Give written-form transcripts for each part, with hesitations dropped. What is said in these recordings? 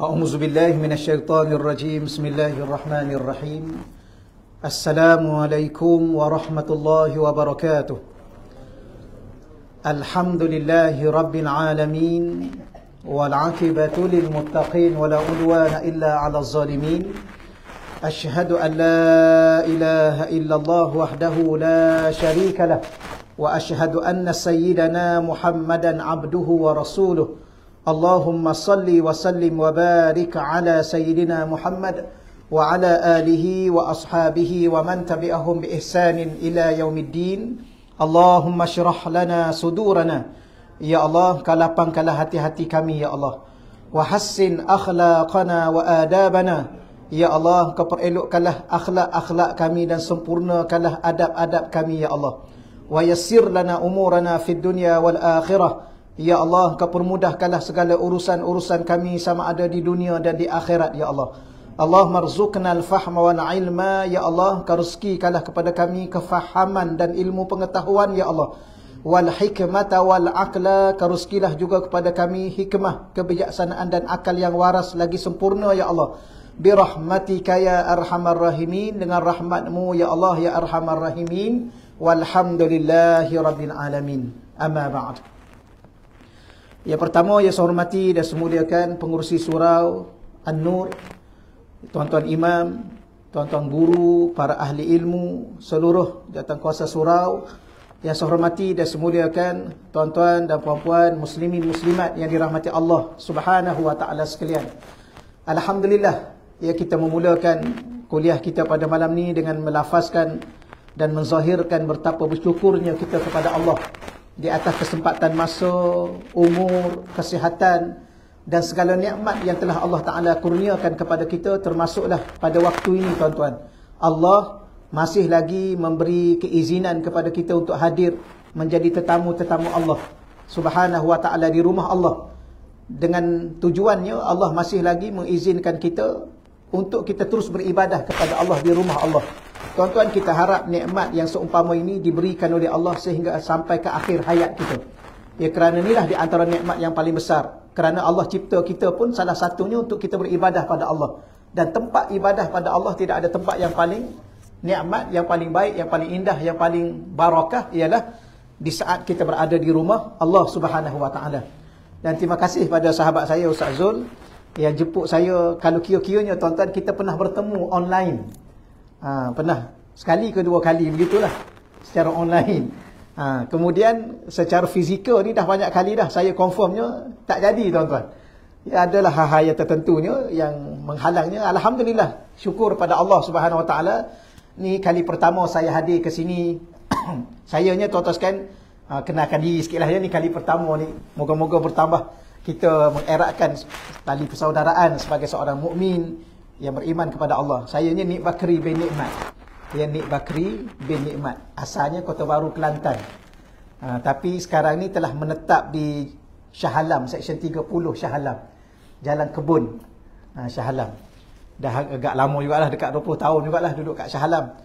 أعوذ بالله من الشيطان الرجيم. بسم الله الرحمن الرحيم. السلام عليكم ورحمة الله وبركاته. الحمد لله رب العالمين والعاقبة للمتقين ولا عدوان إلا على الظالمين. أشهد أن لا إله إلا الله وحده لا شريك له وأشهد أن سيدنا محمدا عبده ورسوله. اللهم صل وسلم وبارك على سيدنا محمد وعلى آله وأصحابه ومن تبعهم بإحسان إلى يوم الدين. اللهم اشرح لنا صدورنا ya Allah, kalapangkanlah hati-hati kami ya Allah. Wahassin akhlaqana wa adabana ya Allah, kau perelokkanlah akhlak-akhlak kami dan sempurnakanlah adab-adab kami ya Allah. Wa yassir lana umurana fid dunya wal akhirah ya Allah, kau permudahkanlah segala urusan-urusan kami sama ada di dunia dan di akhirat ya Allah. Allahumma rzuqna al-fahma wal ilma ya Allah, kau rezekikanlah kepada kami kefahaman dan ilmu pengetahuan ya Allah. Wal hikmata wal aqla, kau rezekilah juga kepada kami hikmah, kebijaksanaan dan akal yang waras lagi sempurna ya Allah. Birahmatika ya arhamar rahimin, dengan rahmatmu ya Allah ya arhamar rahimin. Walhamdulillahi rabbil alamin. Amma ba'd. Yang pertama, yang saya hormati dan saya muliakan pengurusi surau An-Nur, tuan-tuan imam, tuan-tuan guru, para ahli ilmu, seluruh jawatankuasa surau. Yang saya hormati dan saya muliakan tuan-tuan dan puan-puan muslimin muslimat yang dirahmati Allah Subhanahu wa taala sekalian. Alhamdulillah, ya, kita memulakan kuliah kita pada malam ni dengan melafazkan dan menzahirkan betapa bersyukurnya kita kepada Allah di atas kesempatan masa, umur, kesihatan dan segala nikmat yang telah Allah Ta'ala kurniakan kepada kita, termasuklah pada waktu ini tuan-tuan. Allah masih lagi memberi keizinan kepada kita untuk hadir menjadi tetamu-tetamu Allah Subhanahu wa Ta'ala di rumah Allah. Dengan tujuannya Allah masih lagi mengizinkan kita untuk kita terus beribadah kepada Allah di rumah Allah. Tuan-tuan, kita harap nikmat yang seumpama ini diberikan oleh Allah sehingga sampai ke akhir hayat kita. Ya, kerana inilah di antara nikmat yang paling besar. Kerana Allah cipta kita pun salah satunya untuk kita beribadah pada Allah. Dan tempat ibadah pada Allah tidak ada tempat yang paling nikmat, yang paling baik, yang paling indah, yang paling barakah ialah di saat kita berada di rumah Allah Subhanahu wa taala. Dan terima kasih pada sahabat saya Ustaz Zul yang jemput saya. Kalau kira-kiranya tuan-tuan, kita pernah bertemu online. Pernah sekali ke dua kali begitulah secara online. Kemudian secara fizikal ni dah banyak kali dah saya confirmnya tak jadi tuan-tuan. Ya, adalah hal-hal yang tertentunya yang menghalangnya. Alhamdulillah, syukur pada Allah Subhanahu Wa Taala. Ni kali pertama saya hadir ke sini. Sayanya tuan-tuan sekalian, kenalkan diri sikitlah ya, ni kali pertama ni. Moga-moga bertambah kita mengeratkan tali persaudaraan sebagai seorang mukmin yang beriman kepada Allah. Saya ni Nik Bakri bin Nikmat. Ya, Nik Bakri bin Nikmat. Asalnya Kota Baru, Kelantan. Tapi sekarang ni telah menetap di Shah Alam, Seksyen 30 Shah Alam. Jalan Kebun Shah Alam. Dah agak lama jugalah, dekat 20 tahun jugalah duduk kat Shah Alam.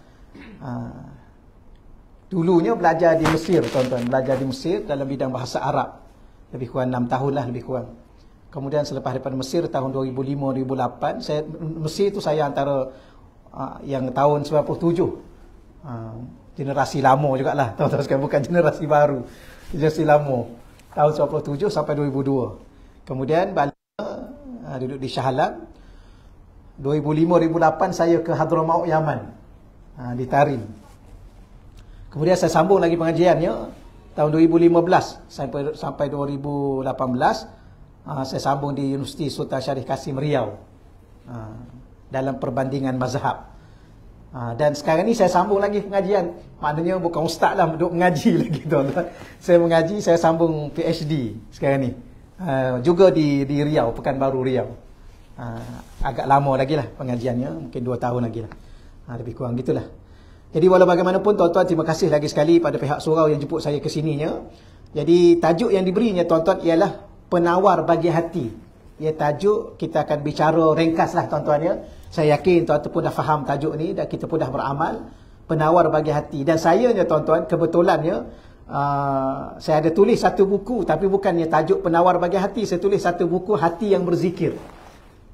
Dulunya belajar di Mesir tuan-tuan. Belajar di Mesir dalam bidang bahasa Arab. Lebih kurang 6 tahun lah lebih kurang. Kemudian selepas daripada Mesir tahun 2005-2008, Mesir tu saya antara yang tahun 97. Generasi lama jugalah, tahu-tahu sekarang, bukan generasi baru. Generasi lama. Tahun 97 sampai 2002. Kemudian balik duduk di Shah Alam. 2005-2008 saya ke Hadramaut, Yaman. Di Tarim. Kemudian saya sambung lagi pengajiannya tahun 2015 sampai 2018. Saya sambung di Universiti Sultan Syarif Kasim, Riau, dalam perbandingan mazhab. Dan sekarang ni saya sambung lagi pengajian. Maknanya bukan ustaz lah, duduk mengaji lagi tuan-tuan. Saya mengaji, saya sambung PhD sekarang ni. Juga di Riau, Pekanbaru Riau. Agak lama lagi lah pengajiannya, mungkin 2 tahun lagi lah. Lebih kurang gitulah. Jadi walau bagaimanapun tuan-tuan, terima kasih lagi sekali pada pihak surau yang jemput saya ke sininya. Jadi tajuk yang diberinya tuan-tuan ialah penawar bagi hati. Ya, tajuk kita akan bicara ringkas lah tuan-tuan ya. Saya yakin tuan-tuan pun dah faham tajuk ni dan kita pun dah beramal. Penawar bagi hati. Dan sayanya tuan-tuan, kebetulannya saya ada tulis satu buku, tapi bukannya tajuk penawar bagi hati. Saya tulis satu buku hati yang berzikir.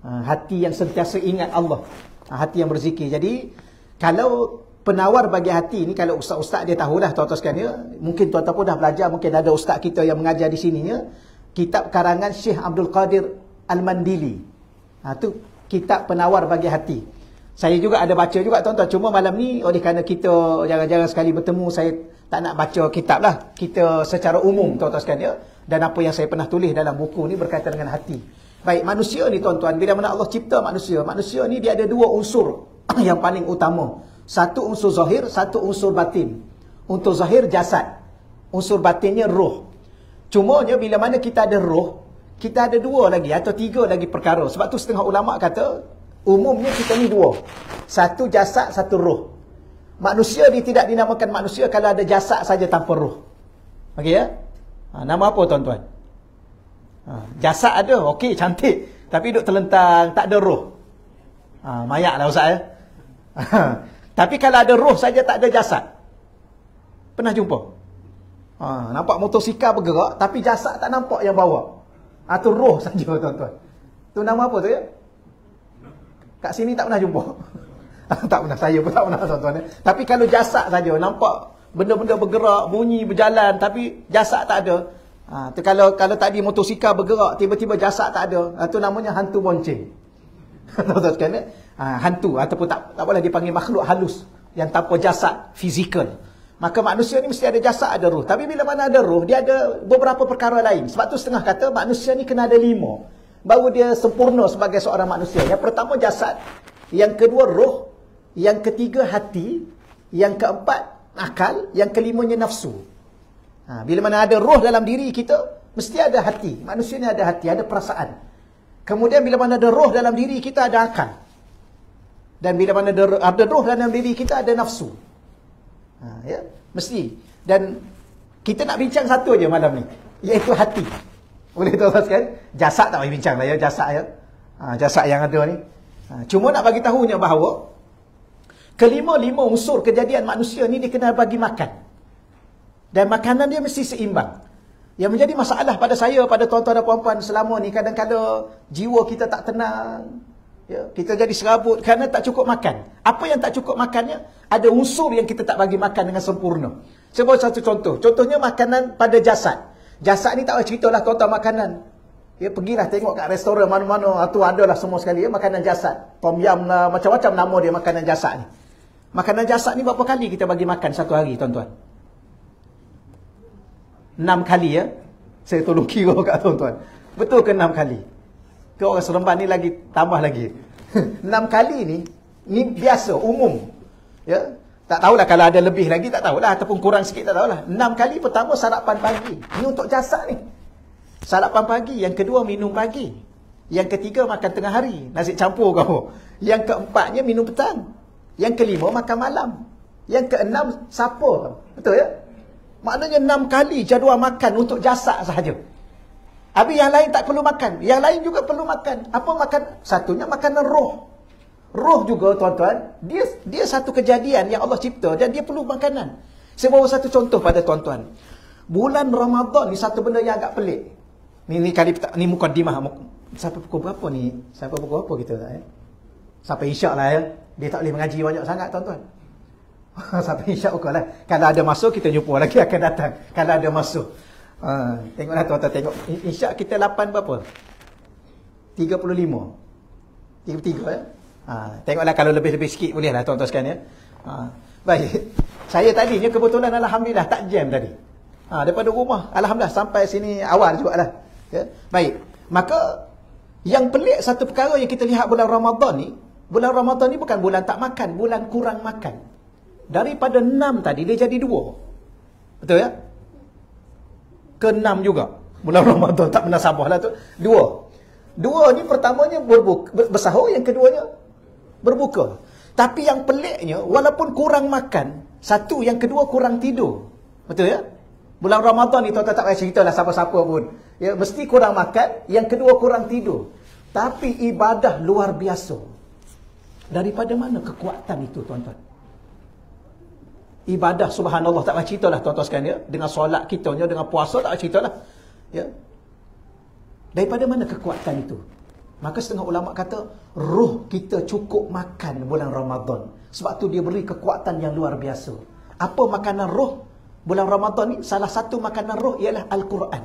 Hati yang sentiasa ingat Allah. Hati yang berzikir. Jadi, kalau penawar bagi hati ni, kalau ustaz-ustaz dia tahulah tuan-tuan sekalian ya. Mungkin tuan-tuan pun dah belajar, mungkin ada ustaz kita yang mengajar di sini ya. Kitab karangan Syekh Abdul Qadir Al-Mandili. Tu kitab penawar bagi hati. Saya juga ada baca juga tuan-tuan. Cuma malam ni oleh kerana kita jarang-jarang sekali bertemu, saya tak nak baca kitab lah. Kita secara umum tuan-tuan sekalian ya. Dan apa yang saya pernah tulis dalam buku ni berkaitan dengan hati. Baik, manusia ni tuan-tuan, bila mana Allah cipta manusia, manusia ni dia ada dua unsur yang paling utama. Satu unsur zahir, satu unsur batin. Untuk zahir jasad, unsur batinnya roh. Cumanya bila mana kita ada roh, kita ada dua lagi atau tiga lagi perkara. Sebab tu setengah ulama kata umumnya kita ni dua. Satu jasad, satu roh. Manusia ni tidak dinamakan manusia kalau ada jasad saja tanpa roh. Okey ya? Nama apa tuan-tuan? Jasad ada, okey, cantik. Tapi duduk terlentang, tak ada roh. Mayak lah ustaz ya. Tapi kalau ada roh saja tak ada jasad. Pernah jumpa? Nampak motosikal bergerak tapi jasad tak nampak yang bawa. Tu roh saja tuan-tuan. Tu nama apa tu ya? Kat sini tak pernah jumpa. Tak pernah, saya pun tak pernah tuan-tuan. Tapi kalau jasad saja nampak benda-benda bergerak, bunyi, berjalan tapi jasad tak ada. Tu kalau tadi motosikal bergerak tiba-tiba jasad tak ada, tu namanya hantu bonceng. Tuan-tuan sekalian, hantu ataupun tak boleh dipanggil makhluk halus yang tanpa jasad fizikal. Maka manusia ni mesti ada jasad, ada roh. Tapi bila mana ada roh, dia ada beberapa perkara lain. Sebab tu setengah kata manusia ni kena ada 5 baru dia sempurna sebagai seorang manusia. Yang pertama jasad, yang kedua roh, yang ketiga hati, yang keempat akal, yang kelimanya nafsu. Bila mana ada roh dalam diri kita, mesti ada hati. Manusia ni ada hati, ada perasaan. Kemudian bila mana ada roh dalam diri kita, ada akal. Dan bila mana ada roh dalam diri kita, ada nafsu. Ya, mesti. Dan kita nak bincang satu aja malam ni, iaitu hati. Boleh tuan-tuan sekalian? Jasad tak boleh bincang lah ya, jasad ya. Jasad yang ada ni. Cuma nak bagi tahunya bahawa kelima-lima unsur kejadian manusia ni dia kena bagi makan. Dan makanan dia mesti seimbang. Yang menjadi masalah pada saya, pada tuan-tuan dan puan-puan selama ni, kadang-kadang jiwa kita tak tenang. Ya, kita jadi serabut kerana tak cukup makan. Apa yang tak cukup makannya? Ada unsur yang kita tak bagi makan dengan sempurna. Saya buat satu contoh. Contohnya makanan pada jasad. Jasad ni tak boleh ceritalah tuan-tuan makanan. Ya, pergilah tengok kat restoran mana-mana, tu adalah semua sekali ya, makanan jasad. Tom yum lah, macam-macam nama dia makanan jasad ni. Makanan jasad ni berapa kali kita bagi makan satu hari tuan-tuan? 6 kali ya. Saya tolong kira kat tuan-tuan. Betul ke 6 kali? Ke orang Seremban ni lagi tambah lagi. 6 kali ni biasa, umum. Ya. Tak tahulah kalau ada lebih lagi, tak tahulah. Ataupun kurang sikit, tak tahulah. 6 kali pertama sarapan pagi. Ini untuk jasad ni. Sarapan pagi. Yang kedua minum pagi. Yang ketiga makan tengah hari. Nasi campur kau. Yang keempatnya minum petang. Yang kelima makan malam. Yang keenam sapa. Betul ya? Maknanya 6 kali jadual makan untuk jasad sahaja. Habis yang lain tak perlu makan. Yang lain juga perlu makan. Apa makan? Satunya makanan roh. Roh juga tuan-tuan, dia satu kejadian yang Allah cipta dan dia perlu makanan. Saya bawa satu contoh pada tuan-tuan. Bulan Ramadan ni satu benda yang agak pelik. Ni mukadimah. Sampai pukul berapa ni? Sampai pukul berapa kita tak ya? Sampai isyak lah ya. Dia tak boleh mengaji banyak sangat tuan-tuan. Sampai isyak pukul lah. Kalau ada masuk kita jumpa lagi akan datang. Kalau ada masuk. Tengoklah tuan-tuan, tengok. Isyak kita 8 berapa? 35. 33 ya. Tengoklah kalau lebih-lebih sikit bolehlah tuan-tuan sekalian ya. Baik. Saya tadinya kebetulan alhamdulillah tak jam tadi. Daripada rumah alhamdulillah sampai sini awal jugalah. Ya. Baik. Maka yang pelik satu perkara yang kita lihat bulan Ramadan ni bukan bulan tak makan, bulan kurang makan. Daripada 6 tadi dia jadi 2. Betul ya? Ke-6 juga. Bulan Ramadan tak pernah sabarlah tu. 2 ni pertamanya bersahur, yang keduanya berbuka. Tapi yang peliknya, walaupun kurang makan, satu, yang kedua kurang tidur. Betul ya? Bulan Ramadan ni tuan-tuan tak payah ceritalah siapa-siapa pun. Ya, mesti kurang makan, yang kedua kurang tidur. Tapi ibadah luar biasa. Daripada mana kekuatan itu tuan-tuan? Ibadah subhanallah tak payah ceritalah tuan-tuan sekalian ya. Dengan solat kita, dengan puasa tak payah ceritalah. Ya. Daripada mana kekuatan itu? Maka setengah ulama kata, roh kita cukup makan bulan Ramadan. Sebab tu dia beri kekuatan yang luar biasa. Apa makanan roh bulan Ramadan ni? Salah satu makanan roh ialah Al-Quran.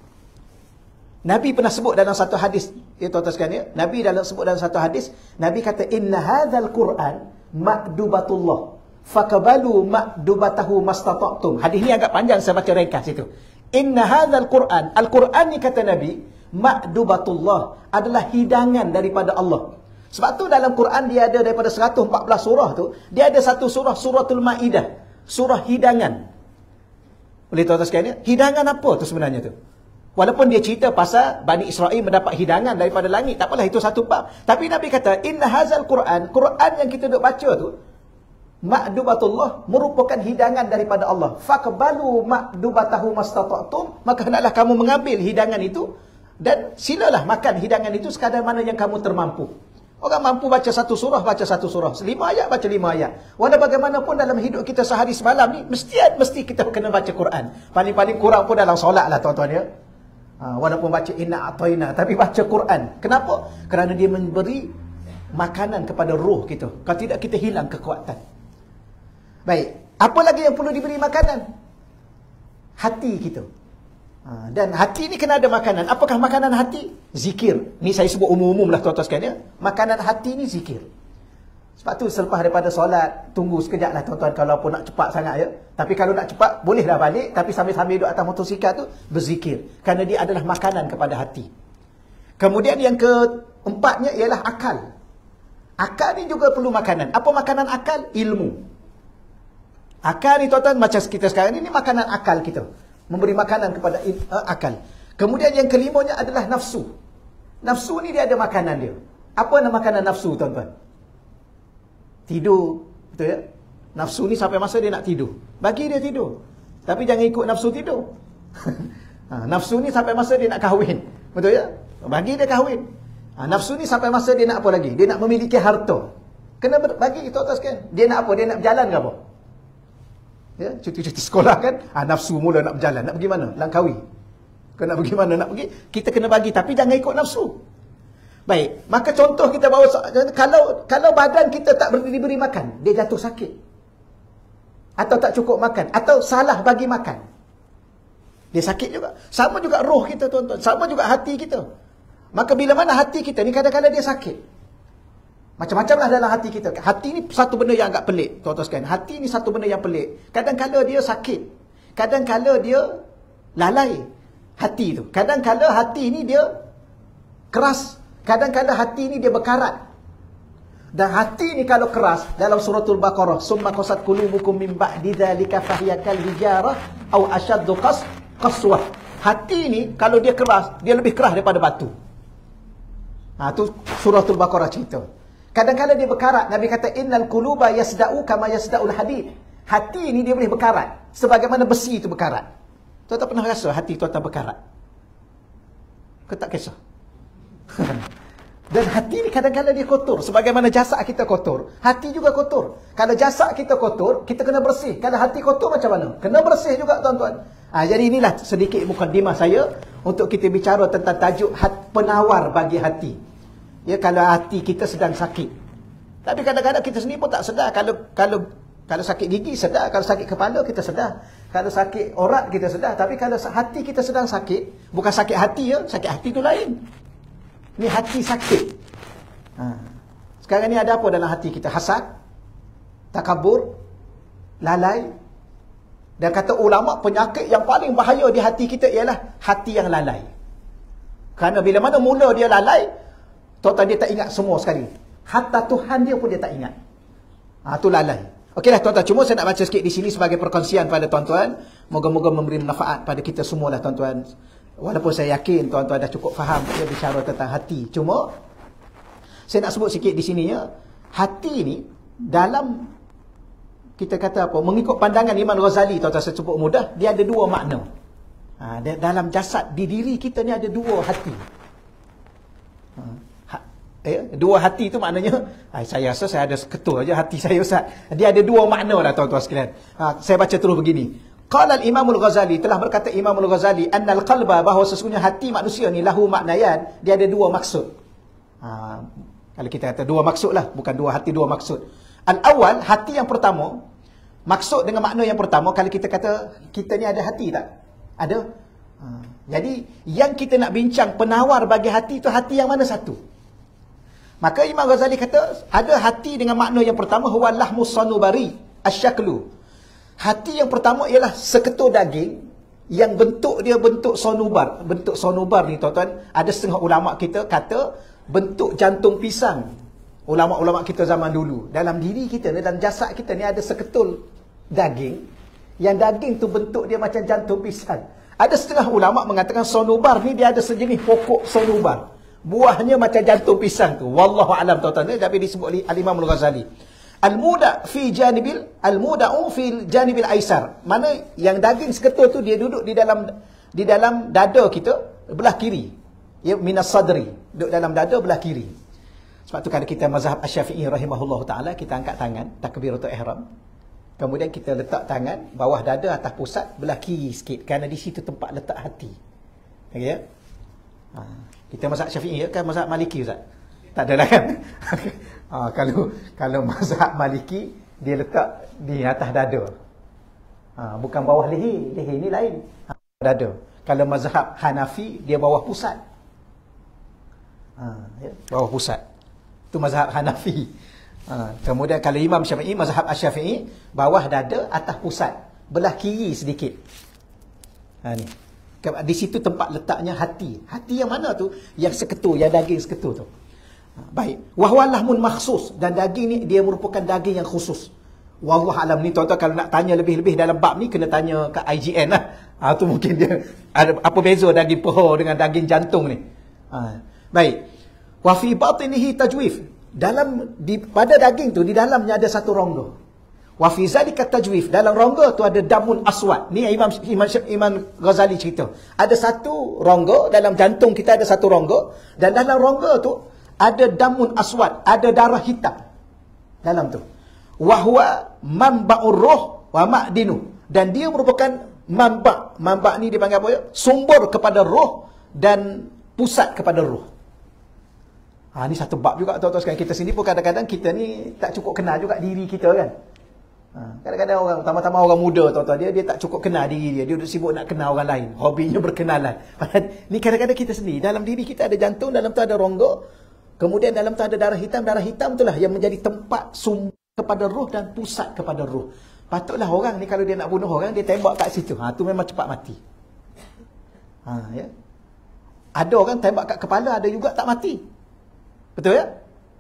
Nabi pernah sebut dalam satu hadis, ya tuan-tuan sekalian, Nabi sebut dalam satu hadis, Nabi kata, inna hadzal Quran ma'dubatullah fakabalu ma'dubatahu mastata'tum. Hadis ni agak panjang, saya baca ringkas itu. Inna hadzal Quran, Al-Quran ni kata Nabi, ma'dubatullah, adalah hidangan daripada Allah. Sebab tu dalam Quran dia ada daripada 114 surah tu, dia ada satu surah, suratul Maidah, surah hidangan. Boleh tuan-tuan sekalian, hidangan apa tu sebenarnya tu? Walaupun dia cerita pasal Bani Israel mendapat hidangan daripada langit, tak apalah, itu satu bab. Tapi Nabi kata, inna hazal Quran, Quran yang kita duk baca tu, ma'dubatullah, merupakan hidangan daripada Allah. Faqbalu ma'dubatahu mastata'tum, maka hendaklah kamu mengambil hidangan itu dan silalah makan hidangan itu sekadar mana yang kamu termampu. Orang mampu baca satu surah, baca satu surah. 5 ayat, baca 5 ayat. Walau bagaimanapun dalam hidup kita sehari semalam ni, mesti kita kena baca Quran. Paling-paling kurang pun dalam solat lah tuan-tuan ya. Walaupun baca inna a'tayna, tapi baca Quran. Kenapa? Kerana dia memberi makanan kepada roh kita. Kalau tidak, kita hilang kekuatan. Baik, apa lagi yang perlu diberi makanan? Hati kita. Dan hati ni kena ada makanan. Apakah makanan hati? Zikir. Ni saya sebut umum-umum lah tuan-tuan sekalian ya. Makanan hati ni zikir. Sebab tu selepas daripada solat, tunggu sekejap lah tuan-tuan kalau pun nak cepat sangat ya. Tapi kalau nak cepat, bolehlah balik. Tapi sambil-sambil duduk atas motosikal tu, berzikir. Kerana dia adalah makanan kepada hati. Kemudian yang keempatnya ialah akal. Akal ni juga perlu makanan. Apa makanan akal? Ilmu. Akal ni tuan-tuan, macam kita sekarang ni makanan akal kita. Memberi makanan kepada akal. Kemudian yang kelimanya adalah nafsu. Nafsu ni dia ada makanan dia. Apa nama makanan nafsu tuan-tuan? Tidur. Betul ya? Nafsu ni sampai masa dia nak tidur. Bagi dia tidur. Tapi jangan ikut nafsu tidur. Nafsu ni sampai masa dia nak kahwin. Betul ya? Bagi dia kahwin. Nafsu ni sampai masa dia nak apa lagi? Dia nak memiliki harta. Kena bagi tuan-tuan sekalian. Dia nak apa? Dia nak berjalan ke apa? Ya, cuti-cuti sekolah kan, nafsu mula nak berjalan, nak pergi mana? Langkawi. Kau nak pergi mana? Nak pergi? Kita kena bagi, tapi jangan ikut nafsu. Baik, maka contoh kita bawa, kalau badan kita tak diberi makan, dia jatuh sakit. Atau tak cukup makan, atau salah bagi makan, dia sakit juga. Sama juga roh kita tuan-tuan, sama juga hati kita. Maka bila mana hati kita ni kadang-kadang dia sakit. Macam-macam lah dalam hati kita. Hati ni satu benda yang agak pelik, tuan-tuan sekalian. Hati ni satu benda yang pelik. Kadang-kadang dia sakit. Kadang-kadang dia lalai. Hati tu. Kadang-kadang hati ni dia keras. Kadang-kadang hati ni dia berkarat. Dan hati ni kalau keras, dalam suratul Baqarah, summa qasat qulubukum min ba'di dzalika fahiya kal hijarah aw ashaddu qaswah. Hati ni kalau dia keras, dia lebih keras daripada batu. Tu suratul Baqarah cerita. Kadang-kadang dia berkarat. Nabi kata, innal quluba yasda'u kama yasda'ul hadid. Hati ni dia boleh berkarat. Sebagaimana besi itu berkarat. Tuan-tuan pernah rasa hati tuan-tuan berkarat? Kau tak kisah? Dan hati ni kadang-kadang dia kotor. Sebagaimana jasad kita kotor, hati juga kotor. Kalau jasad kita kotor, kita kena bersih. Kalau hati kotor macam mana? Kena bersih juga tuan-tuan. Jadi inilah sedikit mukadimah saya untuk kita bicara tentang tajuk penawar bagi hati. Ya, kalau hati kita sedang sakit. Tapi kadang-kadang kita sendiri pun tak sedar. Kalau sakit gigi sedar, kalau sakit kepala kita sedar, kalau sakit orat kita sedar. Tapi kalau hati kita sedang sakit, bukan sakit hati ya, sakit hati itu lain. Ni hati sakit. Sekarang ni ada apa dalam hati kita? Hasad, takabur, lalai. Dan kata ulama, penyakit yang paling bahaya di hati kita ialah hati yang lalai. Kerana bila mana mula dia lalai, tuan-tuan dia tak ingat semua sekali. Hatta Tuhan dia pun dia tak ingat. Tu lalai. Okeylah tuan-tuan, cuma saya nak baca sikit di sini sebagai perkongsian pada tuan-tuan. Moga-moga memberi manfaat pada kita semualah tuan-tuan. Walaupun saya yakin tuan-tuan dah cukup faham dia bicara tentang hati. Cuma saya nak sebut sikit di sini ya. Hati ni dalam kita kata apa? Mengikut pandangan Imam Ghazali, tuan-tuan saya sebut mudah, dia ada dua makna. Dalam jasad, di diri kita ni ada dua hati. Dua hati tu maknanya, saya rasa saya ada ketul aja hati saya Ustaz. Dia ada dua makna lah tuan-tuan sekalian. Saya baca terus begini. Qala al-Imam al-Ghazali, telah berkata Imam al-Ghazali, annal qalba, bahawa sesungguhnya hati manusia ni lahu maknayan, dia ada dua maksud. Kalau kita kata dua maksud lah, bukan dua hati, dua maksud. Al-awwal, hati yang pertama, maksud dengan makna yang pertama, kalau kita kata kita ni ada hati tak? Ada. Jadi yang kita nak bincang penawar bagi hati itu hati yang mana satu? Maka Imam Ghazali kata ada hati dengan makna yang pertama, huwa lahmus sanubari asyaklu. Hati yang pertama ialah seketul daging yang bentuk dia bentuk sonubar. Bentuk sonubar ni tuan-tuan, ada setengah ulama kita kata bentuk jantung pisang. Ulama-ulama kita zaman dulu, dalam diri kita ni, dalam jasad kita ni ada seketul daging, yang daging tu bentuk dia macam jantung pisang. Ada setengah ulama mengatakan sonubar ni dia ada sejenis pokok sonubar. Buahnya macam jantung pisang tu. Wallahu alam tuan-tuan, tapi disebut oleh Al-Imam Al-Ghazali. Al-muda' fi janibil al-muda'u fil janibil aisar. Mana yang daging seketul tu dia duduk di dalam dada kita belah kiri. Ya, minas sadri, duduk dalam dada belah kiri. Sebab tu kalau kita mazhab Asy-Syafi'i rahimahullahu taala, kita angkat tangan takbiratul ihram. Kemudian kita letak tangan bawah dada atas pusat belah kiri sikit, kerana di situ tempat letak hati. Okey ya? Kita mazhab Syafi'i kan, mazhab Maliki Ustaz? Tak adalah kan? Kalau mazhab Maliki dia letak di atas dada. Bukan bawah leher. Leher ni lain. Dada. Kalau mazhab Hanafi dia bawah pusat. Ya, bawah pusat. Itu mazhab Hanafi. Kemudian kalau Imam Syafi'i, mazhab Asy-Syafi'i, bawah dada, atas pusat, belah kiri sedikit. Ni. Di situ tempat letaknya hati. Hati yang mana tu? Yang seketul, yang daging seketul tu. Baik. Wahwa lahmun makhsus, dan daging ni dia merupakan daging yang khusus. Wallahu alam ni tuan-tuan, kalau nak tanya lebih-lebih dalam bab ni kena tanya kat IGN lah. Tu mungkin dia ada apa beza daging paha dengan daging jantung ni. Baik. Wa fi batinihi tajwif. Pada daging tu di dalamnya ada satu rongga. Wa fi zalika tajwif, dalam rongga tu ada damun aswad. Ni Imam Ghazali cerita. Ada satu rongga, dalam jantung kita ada satu rongga, dan dalam rongga tu ada damun aswad, ada darah hitam dalam tu. Wa huwa manba'ur ruh wa ma'dinu, dan dia merupakan manba' ni dipanggil apa ya? Sumber kepada roh dan pusat kepada roh. Ni satu bab juga tuan-tuan sekalian. Kita sendiri pun kadang-kadang kita ni tak cukup kenal juga diri kita kan. Kadang-kadang orang, pertama-tama orang muda tuan-tuan, dia tak cukup kenal diri dia. Dia duduk sibuk nak kenal orang lain. Hobinya berkenalan. Ni kadang-kadang kita sendiri, dalam diri kita ada jantung, dalam tu ada rongga. Kemudian dalam tu ada darah hitam. Darah hitam itulah yang menjadi tempat sumber kepada roh dan pusat kepada roh. Patutlah orang ni kalau dia nak bunuh orang, dia tembak kat situ. Tu memang cepat mati. Ya. Ada orang tembak kat kepala, ada juga tak mati. Betul ya?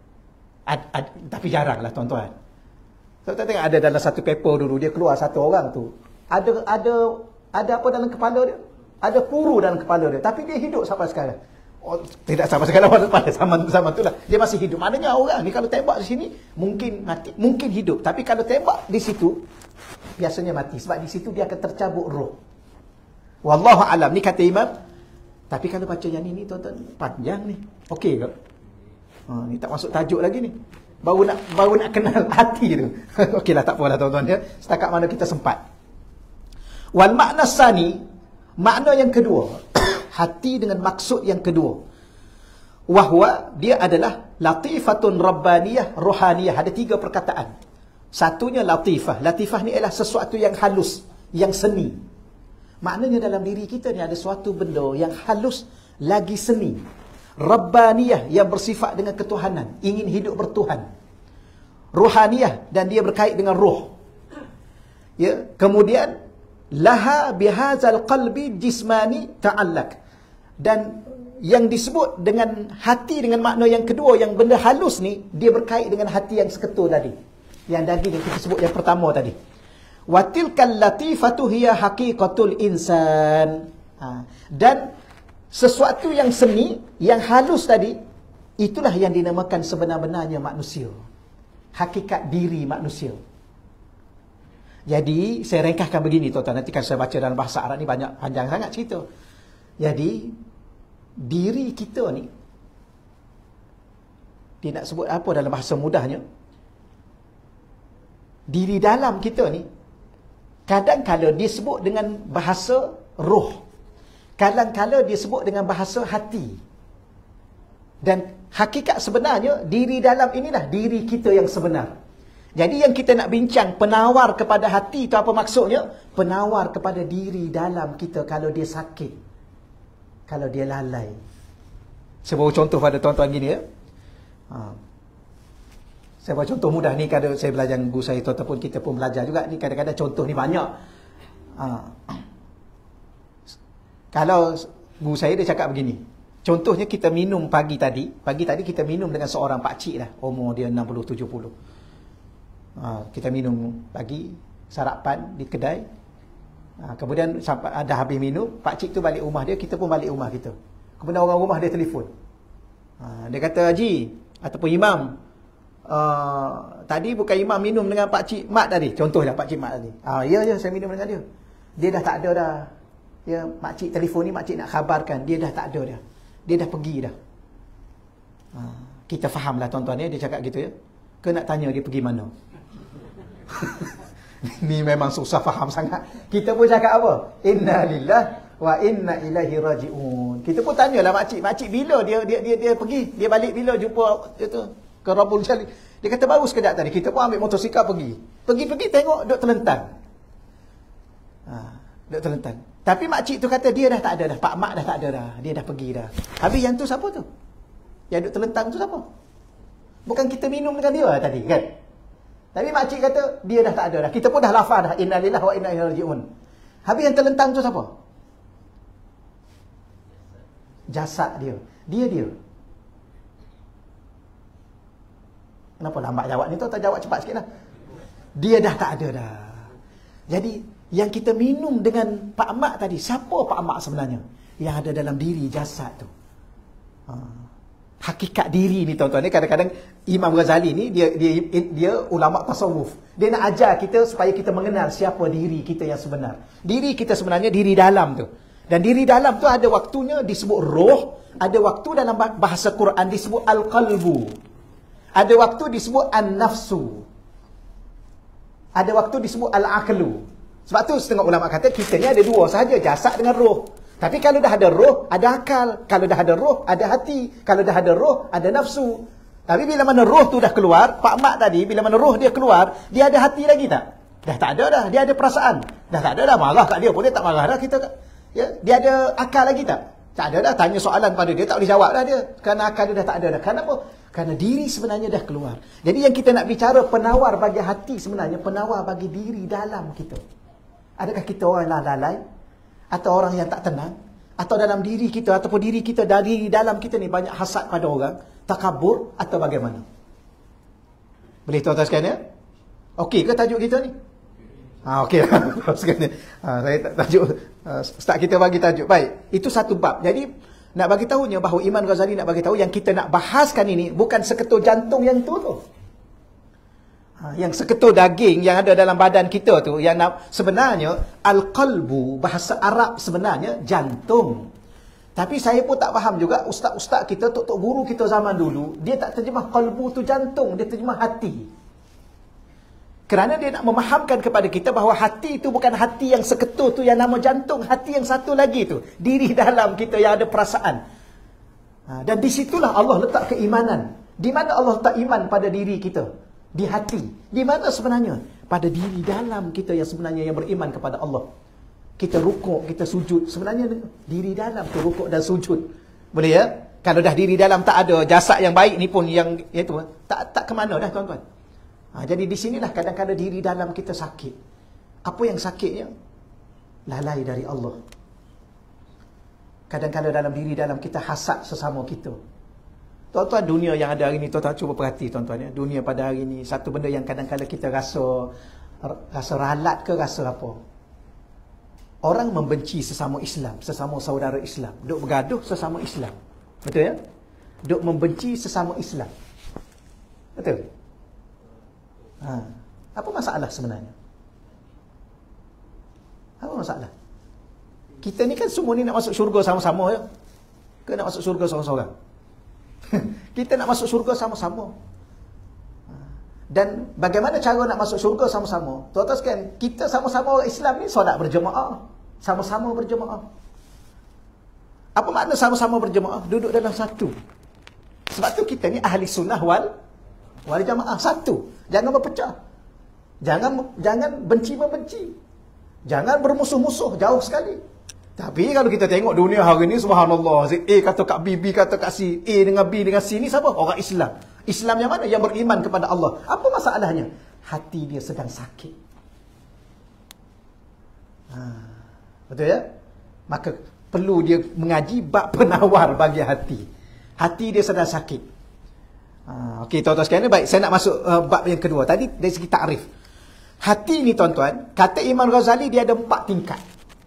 Tapi jarang lah tuan-tuan. So, kita tengok ada dalam satu paper dulu, dia keluar satu orang tu. Ada apa dalam kepala dia? Ada peluru dalam kepala dia. Tapi dia hidup sampai sekarang. Tidak sampai sekarang, pada zaman tu lah. Dia masih hidup. Maknanya orang ni kalau tembak di sini, mungkin mati, mungkin hidup. Tapi kalau tembak di situ, biasanya mati. Sebab di situ dia akan tercabut roh. Wallahu alam. Ni kata Imam. Tapi kalau baca yang ini tuan-tuan, panjang ni. Okey ke? Ni tak masuk tajuk lagi ni. Baru nak kenal hati tu. Okeylah, tak apalah tuan-tuan ya. Setakat mana kita sempat. Wal makna sani, makna yang kedua, hati dengan maksud yang kedua. Wahwa, dia adalah latifatun rabbaniyah ruhaniyah. Ada 3 perkataan. Satunya latifah. Latifah ni ialah sesuatu yang halus, yang seni. Maknanya dalam diri kita ni ada suatu benda yang halus lagi seni. Rabbaniyah, yang bersifat dengan ketuhanan, ingin hidup bertuhan. Ruhaniyah, dan dia berkait dengan roh. Ya, kemudian laha bihadzal qalbi jismani ta'allaq. Dan yang disebut dengan hati dengan makna yang kedua, yang benda halus ni, dia berkait dengan hati yang seketul tadi. Yang daging yang kita sebut yang pertama tadi. Wa tilkal latifatu hiya haqiqatul insan. Dan sesuatu yang seni, yang halus tadi, itulah yang dinamakan sebenar-benarnya manusia. Hakikat diri manusia. Jadi, saya ringkaskan begini tuan-tuan. Nanti kan saya baca dalam bahasa Arab ni banyak, panjang sangat cerita. Jadi, diri kita ni, dia nak sebut apa dalam bahasa mudahnya, diri dalam kita ni, kadang-kadang disebut dengan bahasa roh. Kadang-kadang dia sebut dengan bahasa hati. Dan Hakikat sebenarnya, diri dalam inilah diri kita yang sebenar. Jadi yang kita nak bincang, penawar kepada hati itu apa maksudnya? Penawar kepada diri dalam kita kalau dia sakit, kalau dia lalai. Saya bawa contoh pada tuan-tuan gini ya. Saya bawa contoh mudah ni, kalau saya belajar dengan guru saya, ataupun kita pun belajar juga ni, kadang-kadang contoh ni banyak. Kalau guru saya dia cakap begini, contohnya kita minum pagi tadi kita minum dengan seorang pakcik dah, umur dia 60-70. Kita minum pagi, sarapan di kedai. Kemudian sampai dah habis minum, pakcik tu balik rumah dia, kita pun balik rumah kita. Kemudian orang rumah dia telefon. Dia kata, Haji ataupun Imam, tadi bukan Imam minum dengan pakcik Mat tadi. Contohlah pakcik Mat tadi. Ya, saya minum dengan dia. Dia dah tak ada dah. Ya, makcik telefon ni, makcik nak khabarkan dia dah tak ada dah. Dia dah pergi dah. Kita fahamlah tuan-tuan ya, dia cakap gitu ya. Ke nak tanya dia pergi mana? Ni memang susah faham sangat. Kita pun cakap apa? Inna lillah wa inna ilaihi raji'un. Kita pun tanyalah makcik bila dia pergi, dia balik bila jumpa itu ke Rabbul Jalil. Dia kata baru sekejap tadi. Kita pun ambil motosikal pergi tengok duk terlentang. Duk terlentang. Tapi makcik tu kata dia dah tak ada dah. Pak Mak dah tak ada dah. Dia dah pergi dah. Habis yang tu siapa tu? Yang duk terlentang tu siapa? Bukan kita minum dengan dia tadi kan? Tapi makcik kata dia dah tak ada dah. Kita pun dah lafaz dah, inna lillahi wa inna ilaihi raji'un. Habis yang terlentang tu siapa? Jasad dia. Dia. Kenapa lambat jawab ni tu? Tak jawab cepat sikit lah. Dia dah tak ada dah. Jadi yang kita minum dengan Pak Mak tadi, siapa Pak Mak sebenarnya? Yang ada dalam diri jasad tu. Hakikat diri ni tuan-tuan ni, kadang-kadang Imam Ghazali ni dia ulama tasawuf. Dia nak ajar kita supaya kita mengenal siapa diri kita yang sebenar. Diri kita sebenarnya diri dalam tu. Dan diri dalam tu ada waktunya disebut roh, ada waktu dalam bahasa Quran disebut al-qalbu. Ada waktu disebut an-nafsu. Ada waktu disebut al-aqlu. Sebab tu setengah ulama kata kita ni ada dua sahaja, jasad dengan roh. Tapi kalau dah ada roh, ada akal. Kalau dah ada roh, ada hati. Kalau dah ada roh, ada nafsu. Tapi bila mana roh tu dah keluar, Pak Mak tadi, bila mana roh dia keluar, dia ada hati lagi tak? Dah tak ada dah. Dia ada perasaan. Dah tak ada dah. Marah kat dia pun dia tak marah dah. Dia ada akal lagi tak? Tak ada dah. Tanya soalan pada dia, tak boleh jawab dah dia. Kerana akal dia dah tak ada dah. Kenapa? Kerana diri sebenarnya dah keluar. Jadi yang kita nak bicara penawar bagi hati sebenarnya, penawar bagi diri dalam kita. Adakah kita orang yang lalai? Atau orang yang tak tenang? Atau dalam diri kita, ataupun diri kita dari dalam kita ni banyak hasad pada orang, takabur atau bagaimana? Boleh tuan-tuan sekalian ya? Okey ke tajuk kita ni? Okey. Saya tajuk start kita bagi tajuk. Baik, itu satu bab. Jadi nak bagi tahunya bahawa Imam Ghazali nak bagi tahu yang kita nak bahaskan ini bukan seketul jantung yang tu. Yang seketul daging yang ada dalam badan kita tu, yang sebenarnya al-qalbu, bahasa Arab sebenarnya jantung. Tapi saya pun tak faham juga, ustaz-ustaz kita, tok-tok guru kita zaman dulu, dia tak terjemah qalbu tu jantung, dia terjemah hati. Kerana dia nak memahamkan kepada kita bahawa hati itu bukan hati yang seketul tu yang nama jantung, hati yang satu lagi tu, diri dalam kita yang ada perasaan. Dan di situlah Allah letak keimanan. Di mana Allah letak iman pada diri kita? Di hati. Di mana sebenarnya? Pada diri dalam kita yang sebenarnya yang beriman kepada Allah. Kita rukuk, kita sujud. Sebenarnya diri dalam tu rukuk dan sujud. Boleh ya? Kalau dah diri dalam tak ada, jasad yang baik ni pun yang itu tak ke mana dah tuan-tuan. Jadi di sinilah kadang-kadang diri dalam kita sakit. Apa yang sakitnya? Lalai dari Allah. Kadang-kadang dalam diri dalam kita hasad sesama kita. Tuan-tuan, dunia yang ada hari ni, tuan-tuan cuba perhati tuan-tuan ya. Dunia pada hari ni, satu benda yang kadang-kadang kita rasa ralat ke rasa apa? Orang membenci sesama Islam, sesama saudara Islam. Duk bergaduh sesama Islam. Betul ya? Duk membenci sesama Islam. Betul? Apa masalah sebenarnya? Apa masalah? Kita ni kan semua ni nak masuk syurga sama-sama ya? Ke nak masuk syurga seorang-seorang? Kita nak masuk syurga sama-sama. Dan bagaimana cara nak masuk syurga sama-sama? Tuan-tuan sekalian, kita sama-sama orang Islam ni solat berjemaah. Sama-sama berjemaah. Apa makna sama-sama berjemaah? Duduk dalam satu Sebab tu kita ni ahli sunnah wal jamaah. Satu, jangan berpecah. Jangan benci-membenci. Jangan bermusuh-musuh, jauh sekali. Tapi kalau kita tengok dunia hari ni, subhanallah, A kata kat B, B kata kat C, A dengan B dengan C ni siapa? Orang Islam. Islam yang mana? Yang beriman kepada Allah. Apa masalahnya? Hati dia sedang sakit. Betul ya? Maka perlu dia mengaji bab penawar bagi hati. Hati dia sedang sakit. Okey, tuan-tuan sekalian, baik, saya nak masuk bab yang kedua. Tadi dari segi takrif. Hati ni, tuan-tuan, kata Imam Ghazali, dia ada 4 tingkat.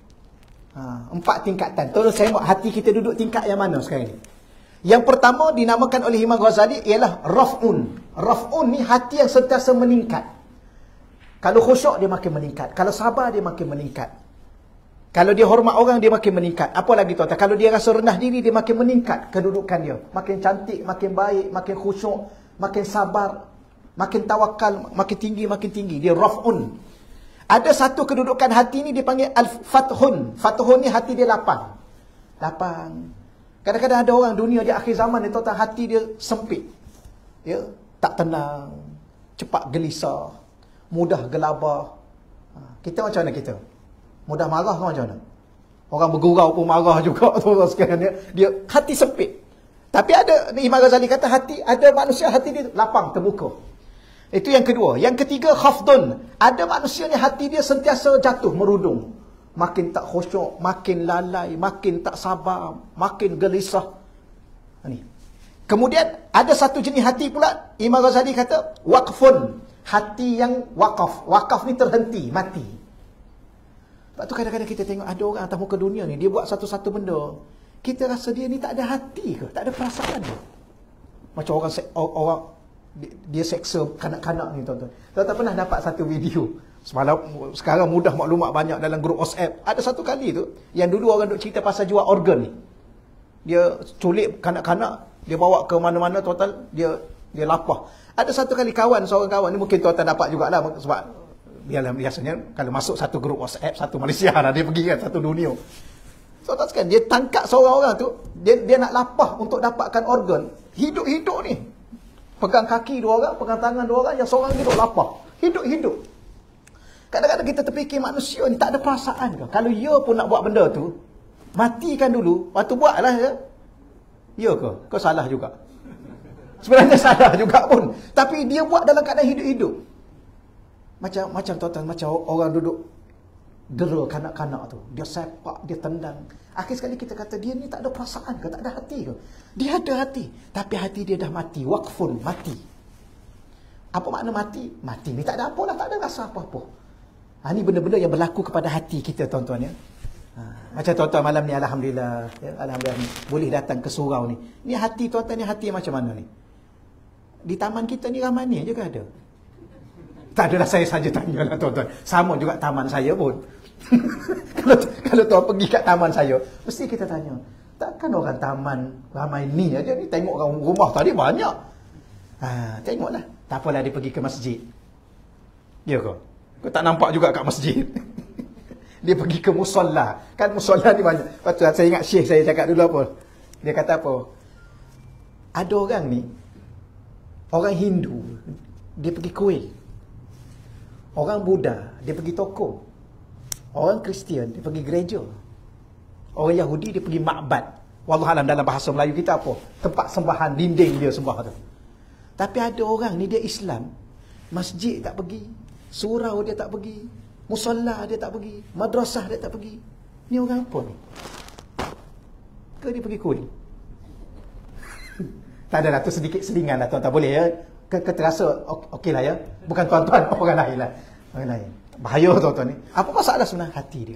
4 tingkatan. Terus saya tengok hati kita duduk tingkat yang mana sekarang ni. Yang pertama dinamakan oleh Imam Ghazali ialah raf'un. Raf'un ni hati yang sentiasa meningkat. Kalau khusyuk dia makin meningkat. Kalau sabar dia makin meningkat. Kalau dia hormat orang dia makin meningkat. Apa lagi tuan-tuan? Kalau dia rasa rendah diri dia makin meningkat kedudukan dia. Makin cantik, makin baik, makin khusyuk, makin sabar, makin tawakal, makin tinggi. Dia raf'un. Ada satu kedudukan hati ni dipanggil al-fathun. Fathun ni hati dia lapang. Lapang. Kadang-kadang ada orang dunia di akhir zaman ni, tuan-tuan, hati dia sempit. Ya, tak tenang, cepat gelisah, mudah gelabah. Kita macam mana kita? Mudah marah ke macam mana? Orang bergurau pun marah juga tuan-tuan sekalian. Dia hati sempit. Tapi ada, Imam Ghazali kata ada manusia hati dia lapang, terbuka. Itu yang kedua. Yang ketiga, khafdun. Ada manusia ni hati dia sentiasa jatuh, merudung. Makin tak khusyuk, makin lalai, makin tak sabar, makin gelisah. Ini. Kemudian, ada satu jenis hati pula, Imam Ghazali kata, waqfun. Hati yang waqaf. Waqaf ni terhenti, mati. Sebab tu kadang-kadang kita tengok ada orang atas muka dunia ni, dia buat satu-satu benda. Kita rasa dia ni tak ada hati ke? Tak ada perasaan ke? Macam orang dia seksa kanak-kanak ni, tuan-tuan. Tuan-tuan pernah dapat satu video. Sekarang mudah maklumat banyak dalam grup WhatsApp. Ada satu kali tu, yang dulu orang duk cerita pasal jual organ ni. Dia culik kanak-kanak, dia bawa ke mana-mana, tuan-tuan, dia lapah. Ada satu kali seorang kawan ni, mungkin tuan-tuan dapat jugalah, sebab biasanya kalau masuk satu grup WhatsApp, satu Malaysia lah, dia pergi kan, satu dunia. Tuan-tuan sekalian, dia tangkap seorang orang tu, dia nak lapah untuk dapatkan organ. Hidup-hidup ni. Pegang kaki dua orang, pegang tangan dua orang, yang seorang duduk lapar. Hidup-hidup. Kadang-kadang kita terfikir manusia ni tak ada perasaan ke? Kalau ya pun nak buat benda tu, matikan dulu, waktu buatlah ya. Ya ke? Kau salah juga. Sebenarnya salah juga pun. Tapi dia buat dalam keadaan hidup-hidup. Macam tuan-tuan, macam orang duduk dera kanak-kanak tu. Dia sepak, dia tendang. Akhir sekali kita kata, dia ni tak ada perasaan ke? Tak ada hati ke? Dia ada hati. Tapi hati dia dah mati. Waqfun, mati. Apa makna mati? Mati ni tak ada apalah, tak ada rasa apa-apa. Ini benda-benda yang berlaku kepada hati kita, tuan-tuan ya. Macam tuan-tuan malam ni, alhamdulillah. Ya, alhamdulillah boleh datang ke surau ni. Ni hati tuan-tuan ni, hati yang macam mana ni? Di taman kita ni Rahmani je ke ada? Tak adalah, saya saja tanyalah tuan-tuan. Sama juga taman saya pun. Kalau tuan pergi kat taman saya, mesti kita tanya, takkan orang taman ramai ni aja ni, tengok orang rumah tadi banyak. Tengoklah. Tak apalah dia pergi ke masjid. Ya ke? Kau tak nampak juga kat masjid. Dia pergi ke musolla. Kan musolla ni banyak. Lepas tu saya ingat Syekh saya cakap dulu apa. Dia kata apa? Ada orang ni, orang Hindu, dia pergi kuil. Orang Buddha, dia pergi toko. Orang Kristian, dia pergi gereja. Orang Yahudi, dia pergi makbad. Wallahualam dalam bahasa Melayu kita apa? Tempat sembahan, dinding dia sembah tu. Tapi ada orang ni, dia Islam. Masjid tak pergi. Surau dia tak pergi. Musolla dia tak pergi. Madrasah dia tak pergi. Ni orang apa ni? Ke dia pergi kuil? Tak adalah, tu sedikit selingan lah tuan-tuan. Boleh ya? Terasa okey lah ya. Bukan tuan-tuan, orang lain lah. Orang lain. Bahaya tuan-tuan ni. Apa masalah sebenarnya? Hati dia.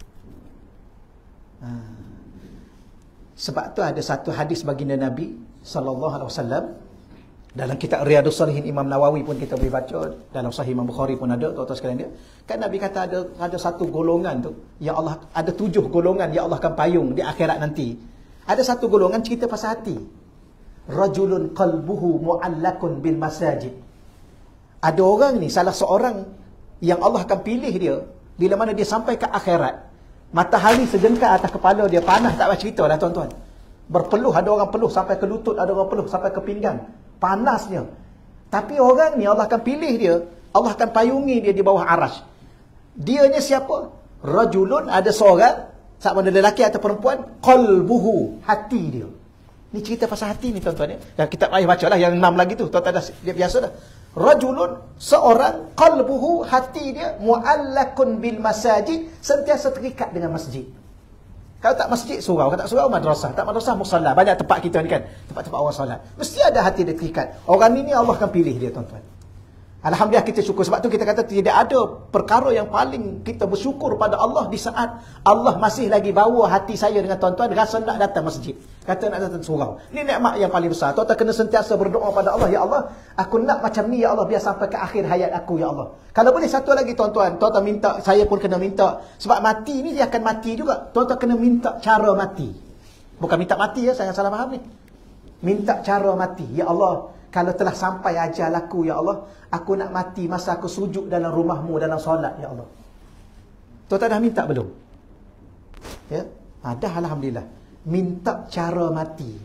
Sebab tu ada satu hadis baginda Nabi SAW. Dalam kitab Riyadhus Shalihin Imam Nawawi pun kita boleh baca. Dalam Sahih Imam Bukhari pun ada, tuan-tuan sekalian dia. Kan Nabi kata ada satu golongan tu, ya Allah, ada 7 golongan ya Allah akan payung di akhirat nanti. Ada satu golongan cerita pasal hati. Rajulun qalbuhu mu'allakun bil masajid. Ada orang ni, salah seorang yang Allah akan pilih dia, bila mana dia sampai ke akhirat, matahari sejengkal atas kepala dia, panas tak apa cerita dah tuan-tuan. Berpeluh, ada orang peluh sampai ke lutut, ada orang peluh sampai ke pinggang. Panasnya. Tapi orang ni Allah akan pilih dia, Allah akan payungi dia di bawah arasy. Dianya siapa? Rajulun, ada seorang, sama ada lelaki atau perempuan, qalbuhu, hati dia. Ni cerita pasal hati ni tuan-tuan ya. Dan kitab ayah bacalah yang 6 lagi tu. Tuan-tuan dah dia biasa dah. Rajulun, seorang, qalbuhu, hati dia, mu'allakun bil masajid, sentiasa terikat dengan masjid. Kalau tak masjid, surau. Kalau tak surau, madrasah. Tak madrasah, musalla. Banyak tempat kita ni kan. Tempat-tempat orang solat. Mesti ada hati dia terikat. Orang ni Allah akan pilih dia, tuan-tuan. Alhamdulillah kita syukur. Sebab tu kita kata tidak ada perkara yang paling kita bersyukur pada Allah di saat Allah masih lagi bawa hati saya dengan tuan-tuan rasa nak datang masjid. Kata nak datang surau. Ini nikmat yang paling besar. Tuan-tuan kena sentiasa berdoa pada Allah. Ya Allah, aku nak macam ni ya Allah biar sampai ke akhir hayat aku ya Allah. Kalau boleh satu lagi tuan-tuan. Tuan-tuan minta, saya pun kena minta. Sebab mati ni dia akan mati juga. Tuan-tuan kena minta cara mati. Bukan minta mati ya, saya salah faham ni. Minta cara mati. Ya Allah, kalau telah sampai ajal aku, ya Allah, aku nak mati masa aku sujud dalam rumahmu, dalam solat, ya Allah. Tuan-tuan dah minta belum? Ya, dah alhamdulillah. Minta cara mati.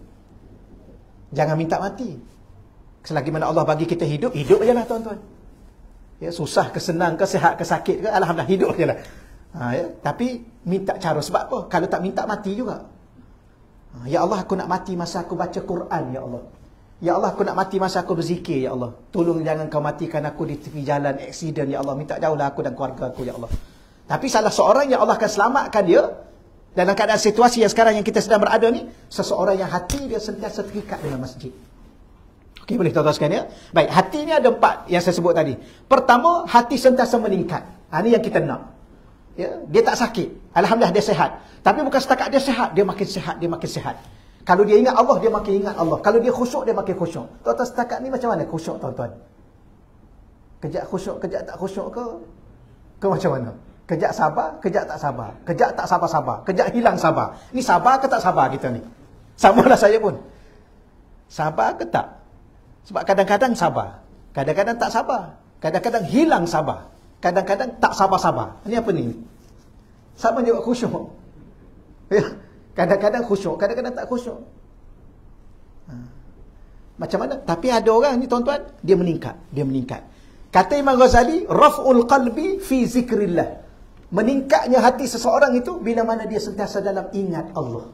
Jangan minta mati. Selagi mana Allah bagi kita hidup, hidup je lah tuan-tuan. Ya, susah ke senang ke, sihat ke sakit ke, alhamdulillah hidup je lah. Ya, tapi minta cara, sebab apa? Kalau tak minta mati juga. Ya Allah, aku nak mati masa aku baca Quran, ya Allah. Ya Allah, aku nak mati masa aku berzikir, ya Allah. Tolong jangan kau matikan aku di tepi jalan, aksiden, ya Allah. Minta jauhlah aku dan keluarga aku, ya Allah. Tapi salah seorang yang Allah akan selamatkan dia, dalam keadaan situasi yang sekarang yang kita sedang berada ni, seseorang yang hati dia sentiasa terikat dengan masjid. Okey, boleh tuan-tuan sekalian ya? Baik, hati ni ada 4 yang saya sebut tadi. Pertama, hati sentiasa meningkat. Ini yang kita nak. Ya, dia tak sakit. Alhamdulillah dia sihat. Tapi bukan setakat dia sihat, dia makin sihat, dia makin sihat. Kalau dia ingat Allah, dia makin ingat Allah. Kalau dia khusyuk, dia makin khusyuk. Tuan-tuan setakat ni macam mana khusyuk tuan-tuan? Kejap khusyuk, kejap tak khusyuk ke? Ke macam mana? Kejap sabar, kejap tak sabar. Kejap tak sabar-sabar. Kejap hilang sabar. Ni sabar ke tak sabar kita ni? Samalah saya pun. Sabar ke tak? Sebab kadang-kadang sabar. Kadang-kadang tak sabar. Kadang-kadang hilang sabar. Kadang-kadang tak sabar-sabar. Ini apa ni? Sama juga khusyuk. Ya. Kadang-kadang khusyuk, kadang-kadang tak khusyuk. Macam mana? Tapi ada orang ni tuan-tuan, dia meningkat. Dia meningkat. Kata Imam Ghazali, raf'ul qalbi fi zikrillah. Meningkatnya hati seseorang itu bila mana dia sentiasa dalam ingat Allah.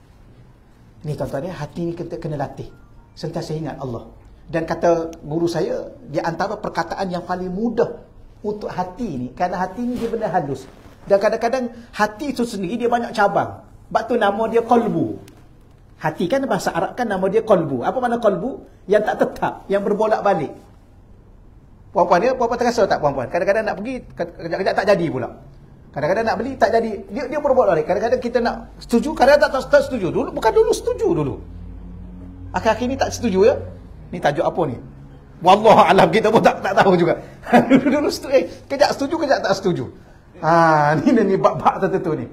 Ni tuan-tuan ya, hati ni kita kena latih. Sentiasa ingat Allah. Dan kata guru saya, di antara perkataan yang paling mudah untuk hati ni, kerana hati ni dia benda halus. Dan kadang-kadang hati itu sendiri dia banyak cabang. Sebab tu nama dia qalbu. Hati kan bahasa Arab kan nama dia qalbu. Apa makna qalbu? Yang tak tetap, yang berbolak-balik. Puan-puan dia, puan-puan terasa tak puan-puan? Kadang-kadang nak pergi, kejap-kejap tak jadi pula. Kadang-kadang nak beli, tak jadi. Dia berbolak-balik. Kadang-kadang kita nak setuju, kadang-kadang tak setuju. Dulu, bukan dulu setuju dulu. Akhir-akhir ni tak setuju ya. Ni tajuk apa ni? Wallahualam, kita pun tak tahu juga. Dulu setuju, kejap setuju, kejap tak setuju. Ni bab-bab tertentu ni.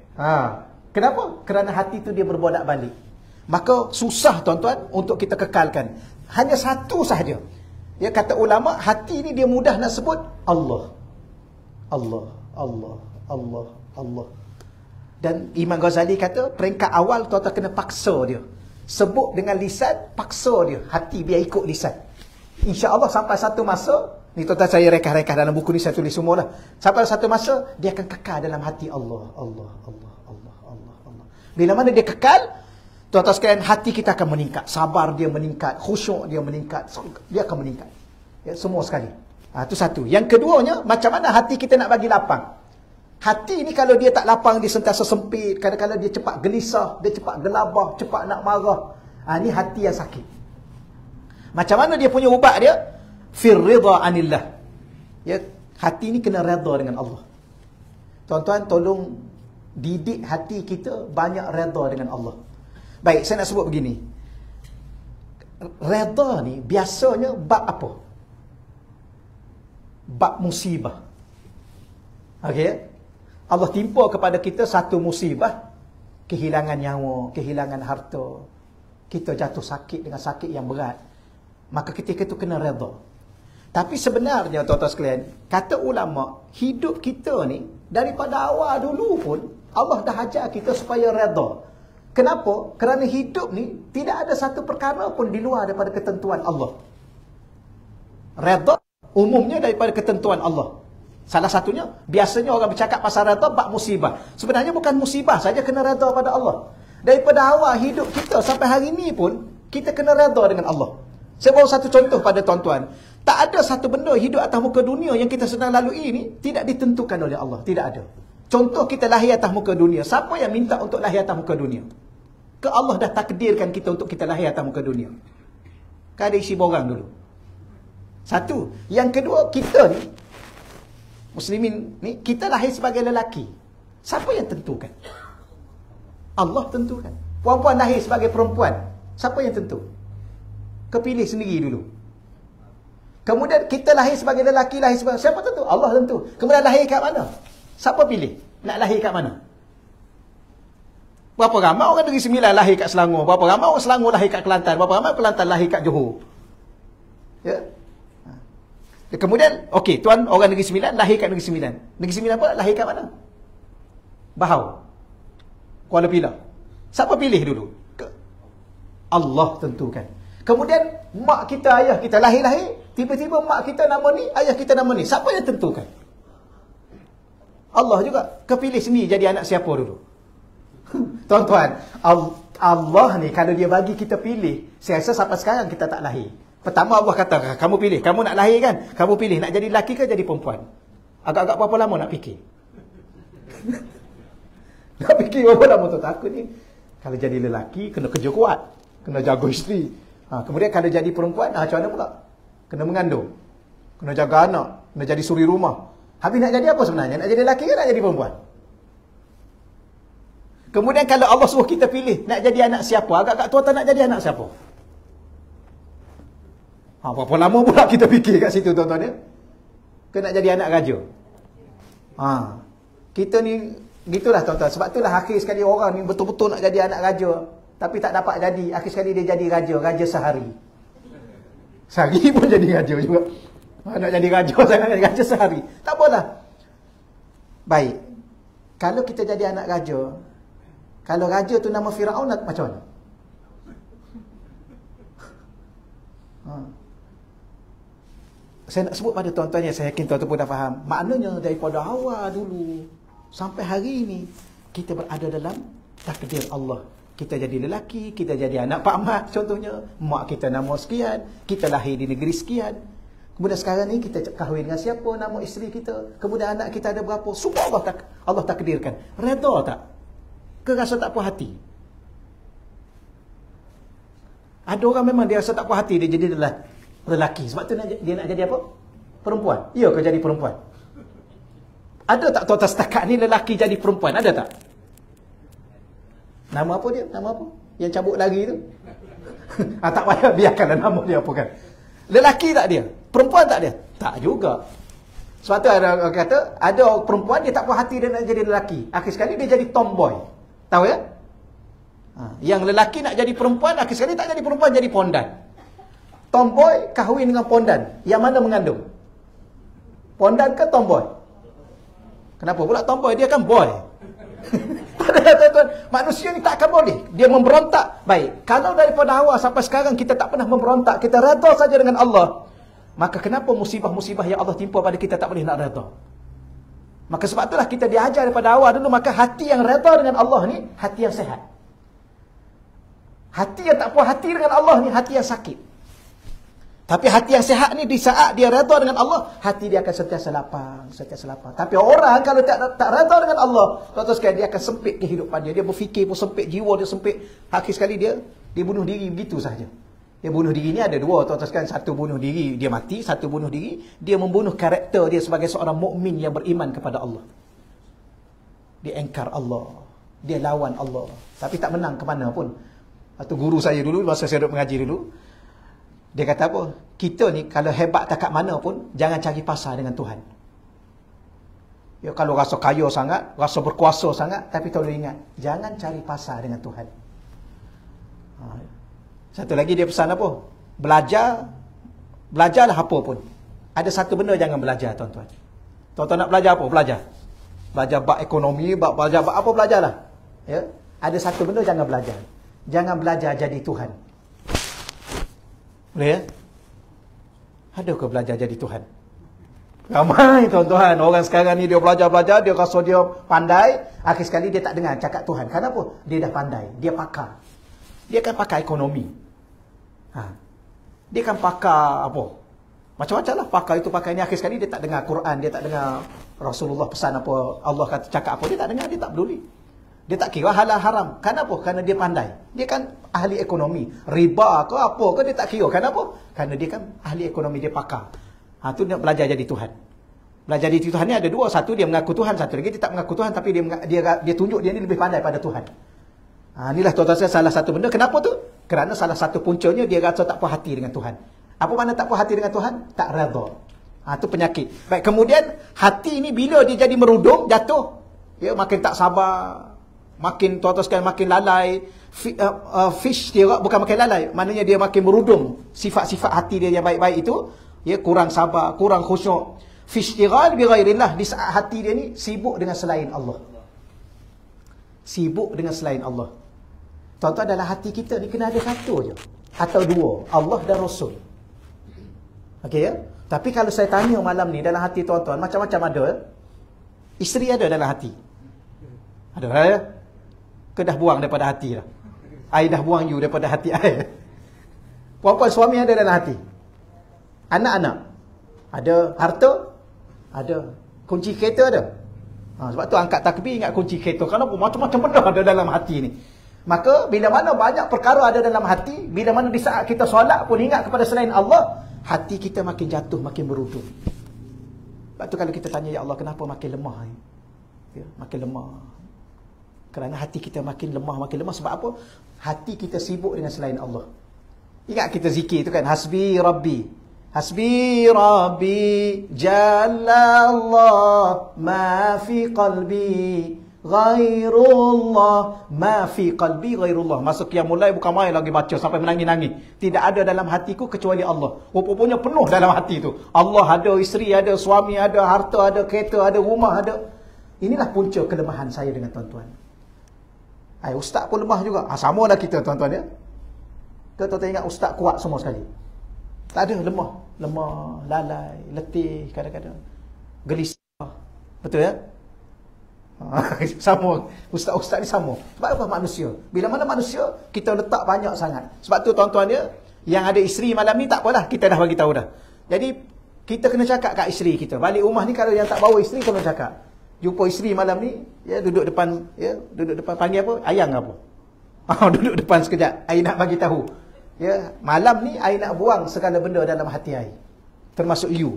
Kenapa? Kerana hati tu dia berbolak-balik. Maka susah tuan-tuan untuk kita kekalkan. Hanya satu sahaja. Ya, kata ulama, hati ni dia mudah nak sebut Allah. Allah, Allah, Allah, Allah. Dan Imam Ghazali kata, peringkat awal tuan-tuan kena paksa dia. Sebut dengan lisan, paksa dia. Hati biar ikut lisan. InsyaAllah sampai satu masa, ni tuan-tuan saya rekah-rekah dalam buku ni, saya tulis semualah. Sampai satu masa, dia akan kekal dalam hati Allah, Allah, Allah, Allah, Allah, Allah. Bila mana dia kekal, tuan-tuan sekalian, hati kita akan meningkat. Sabar dia meningkat, khusyuk dia meningkat, dia akan meningkat. Ya, semua sekali. Itu satu. Yang keduanya, macam mana hati kita nak bagi lapang? Hati ni kalau dia tak lapang, dia sentiasa sempit. Kadang-kadang dia cepat gelisah, dia cepat gelabah, cepat nak marah. Ni hati yang sakit. Macam mana dia punya ubat dia? Fir ridha anillah. Ya, hati ni kena redha dengan Allah. Tuan-tuan tolong didik hati kita banyak redha dengan Allah. Baik, saya nak sebut begini. Redha ni biasanya bab apa? Bab musibah. Okey. Allah timpa kepada kita satu musibah, kehilangan nyawa, kehilangan harta. Kita jatuh sakit dengan sakit yang berat. Maka ketika itu kena redha. Tapi sebenarnya tuan-tuan sekalian, kata ulama, hidup kita ni daripada awal dulu pun Allah dah ajar kita supaya redha. Kenapa? Kerana hidup ni tidak ada satu perkara pun di luar daripada ketentuan Allah. Redha umumnya daripada ketentuan Allah. Salah satunya, biasanya orang bercakap pasal redha bab musibah. Sebenarnya bukan musibah saja kena redha pada Allah. Daripada awal hidup kita sampai hari ini pun, kita kena redha dengan Allah. Saya bawa satu contoh pada tuan-tuan. Tak ada satu benda hidup atas muka dunia yang kita sedang lalui ini tidak ditentukan oleh Allah. Tidak ada. Contoh kita lahir atas muka dunia. Siapa yang minta untuk lahir atas muka dunia? Ke Allah dah takdirkan kita untuk kita lahir atas muka dunia. Kan ada isi borang dulu. Satu. Yang kedua, kita ni, Muslimin ni, kita lahir sebagai lelaki. Siapa yang tentukan? Allah tentukan. Puan-puan lahir sebagai perempuan. Siapa yang tentu? Kepilih sendiri dulu. Kemudian kita lahir sebagai lelaki, lahir sebagai... Siapa tentu? Allah tentu. Kemudian lahir kat mana? Siapa pilih? Nak lahir kat mana? Berapa ramai orang Negeri Sembilan lahir kat Selangor? Berapa ramai orang Selangor lahir kat Kelantan? Berapa ramai Kelantan lahir kat Johor? Ya? Kemudian, okey, tuan orang Negeri Sembilan lahir kat Negeri Sembilan. Negeri Sembilan pula lahir kat mana? Bahau. Kuala Pilah. Siapa pilih dulu? Allah tentukan. Kemudian, mak kita, ayah kita lahir-lahir, tiba-tiba mak kita nama ni, ayah kita nama ni. Siapa yang tentukan? Allah juga. Kepilih sendiri jadi anak siapa dulu? Tuan-tuan, Allah ni kalau dia bagi kita pilih, saya rasa sampai sekarang kita tak lahir. Pertama Allah kata, kamu pilih. Kamu nak lahir kan? Kamu pilih. Nak jadi lelaki ke jadi perempuan? Agak-agak berapa lama nak fikir? Nak fikir berapa lama tu? Takut ni. Kalau jadi lelaki, kena kerja kuat. Kena jaga isteri. Kemudian kalau jadi perempuan, macam mana pula? Kena mengandung. Kena jaga anak. Kena jadi suri rumah. Habis nak jadi apa sebenarnya? Nak jadi lelaki ke nak jadi perempuan? Kemudian kalau Allah suruh kita pilih, nak jadi anak siapa? Agak-agak tuan-tuan nak jadi anak siapa? Berapa lama pula kita fikir kat situ tuan-tuan ya? Ke nak jadi anak raja? Kita ni, gitulah tuan-tuan. Sebab itulah akhir sekali orang ni betul-betul nak jadi anak raja. Tapi tak dapat jadi. Akhir sekali dia jadi raja. Raja sehari. Sehari pun jadi raja juga. Nak jadi raja sangat, raja sehari. Tak apalah. Baik. Kalau kita jadi anak raja, kalau raja tu nama Firaun, macam mana? Saya nak sebut pada tuan-tuan yang saya yakin tuan-tuan pun dah faham. Maknanya daripada awal dulu sampai hari ini kita berada dalam takdir Allah. Kita jadi lelaki, kita jadi anak Pak Mat contohnya. Mak kita nama sekian, kita lahir di negeri sekian. Kemudian sekarang ni kita kahwin dengan siapa, nama isteri kita. Kemudian anak kita ada berapa. Semua Allah takdirkan. Redha tak? Ke rasa tak puas hati? Ada orang memang dia rasa tak puas hati, dia jadi lelaki. Sebab tu dia nak jadi apa? Perempuan. Ya ke jadi perempuan? Ada tak tuan-tuan setakat ni lelaki jadi perempuan? Ada tak? Nama apa dia? Nama apa? Yang cabut lari tu? Tak payah, biarkanlah nama dia apa kan. Lelaki tak dia? Perempuan tak dia? Tak juga. Sebab tu ada orang kata, ada perempuan dia tak puas hati dia nak jadi lelaki. Akhir sekali dia jadi tomboy. Tahu ya? Yang lelaki nak jadi perempuan, akhir sekali tak jadi perempuan, jadi pondan. Tomboy kahwin dengan pondan. Yang mana mengandung? Pondan ke tomboy? Kenapa pula tomboy? Dia kan boy. Tak ada tuan-tuan. Manusia ni tak akan boleh. Dia memberontak. Baik. Kalau daripada awal sampai sekarang kita tak pernah memberontak, kita redha saja dengan Allah, maka kenapa musibah-musibah yang Allah timpa pada kita tak boleh nak redha? Maka sebab itulah kita diajar daripada awal dulu, maka hati yang redha dengan Allah ni, hati yang sehat. Hati yang tak puas hati dengan Allah ni, hati yang sakit. Tapi hati yang sehat ni, di saat dia redha dengan Allah, hati dia akan sentiasa lapang, sentiasa lapang. Tapi orang kalau tak redha dengan Allah, tuan-tuan sekalian, dia akan sempit kehidupan dia. Dia berfikir pun sempit, jiwa dia sempit. Akhir sekali dia bunuh diri begitu saja. Dia bunuh diri ni ada dua, tuan-tuan sekalian. Satu bunuh diri, dia mati. Satu bunuh diri, dia membunuh karakter dia sebagai seorang mukmin yang beriman kepada Allah. Dia engkar Allah. Dia lawan Allah. Tapi tak menang ke mana pun. Satu guru saya dulu, masa saya duduk mengaji dulu, dia kata apa? Kita ni kalau hebat tak kat mana pun, jangan cari pasar dengan Tuhan. Ya, kalau rasa kaya sangat, rasa berkuasa sangat, tapi tolong ingat, jangan cari pasar dengan Tuhan. Satu lagi dia pesan apa? Belajarlah apa pun. Ada satu benda jangan belajar, tuan-tuan. Tuan-tuan nak belajar apa? Belajar bab ekonomi, belajar bab apa, belajarlah. Ya. Ada satu benda jangan belajar. Jangan belajar jadi Tuhan. Boleh ya? Ada ke belajar jadi Tuhan? Ramai tuan-tuan. Orang sekarang ni dia belajar-belajar, dia rasa dia pandai. Akhir sekali dia tak dengar cakap Tuhan. Kenapa? Dia dah pandai. Dia pakar. Dia kan pakar ekonomi. Dia kan pakar apa? Macam-macam lah. Pakar itu pakar ini. Akhir sekali dia tak dengar Quran. Dia tak dengar Rasulullah pesan apa. Allah kata cakap apa. Dia tak dengar. Dia tak peduli. Dia tak kira halal haram. Kenapa? Kerana dia pandai. Dia kan ahli ekonomi. Riba ke apa ke dia tak kira. Kenapa? Kerana dia kan ahli ekonomi. Dia pakar. Tu dia belajar jadi Tuhan. Belajar jadi Tuhan ni ada dua. Satu dia mengaku Tuhan. Satu lagi dia tak mengaku Tuhan. Tapi dia tunjuk dia ni lebih pandai pada Tuhan. Inilah tuan-tuan saya salah satu benda. Kenapa tu? Kerana salah satu puncanya dia rasa tak puas hati dengan Tuhan. Apa makna tak puas hati dengan Tuhan? Tak redha. Itu penyakit. Baik, kemudian hati ni bila dia jadi merudum, jatuh. Ya, makin tak sabar. Makin tuan-tuan sekalian makin lalai. Fish dia bukan makin lalai. Maknanya dia makin merudum. Sifat-sifat hati dia yang baik-baik itu. Ya, kurang sabar, kurang khusyuk. Fishtighal bi ghairillah. Di saat hati dia ni sibuk dengan selain Allah. Sibuk dengan selain Allah. Tuan-tuan, dalam hati kita ni kena ada satu je. Atau dua. Allah dan Rasul. Okey ya? Tapi kalau saya tanya malam ni dalam hati tuan-tuan, macam-macam ada. Isteri ada dalam hati. Ada ya? Ke dah buang daripada hati dah? I dah buang you daripada hati I. Puan-puan suami ada dalam hati. Anak-anak. Ada harta? Ada. Kunci kereta ada? Sebab tu angkat takbir ingat kunci kereta. Kenapa? Macam-macam benda ada dalam hati ni. Maka bila mana banyak perkara ada dalam hati, bila mana di saat kita solat pun ingat kepada selain Allah, hati kita makin jatuh, makin berudum. Sebab tu kalau kita tanya, ya Allah, kenapa makin lemah ni? Ya, makin lemah. Kerana hati kita makin lemah, makin lemah. Sebab apa? Hati kita sibuk dengan selain Allah. Ingat kita zikir tu kan? Hasbi Rabbi. Hasbi Rabbi Jalla Allah ma fi qalbi ghairullah ma fi qalbi ghairullah. Masuk yang mulai bukan main lagi baca sampai menangis-nangis. Tidak ada dalam hatiku kecuali Allah. Rupanya penuh dalam hati tu. Allah ada, isteri ada, suami ada, harta ada, kereta ada, rumah ada. Inilah punca kelemahan saya dengan tuan-tuan. Ustaz pun lemah juga. Sama lah kita tuan-tuan ya. Tuan-tuan ingat ustaz kuat semua sekali? Tak ada, lemah. Lemah, lalai, letih kadang-kadang. Gelisah. Betul ya? Sama. Ustaz-ustaz ni sama. Sebab apa? Manusia. Bila mana manusia, kita letak banyak sangat. Sebab tu tuan-tuan dia, yang ada isteri malam ni tak apalah. Kita dah bagi tahu dah. Jadi, kita kena cakap kat isteri kita. Balik rumah ni kalau yang tak bawa isteri, kena cakap. Jumpa isteri malam ni, ya duduk depan, panggil apa? Ayang apa? Duduk depan sekejap. I nak bagi tahu. Ya, malam ni I nak buang segala benda dalam hati I. Termasuk you.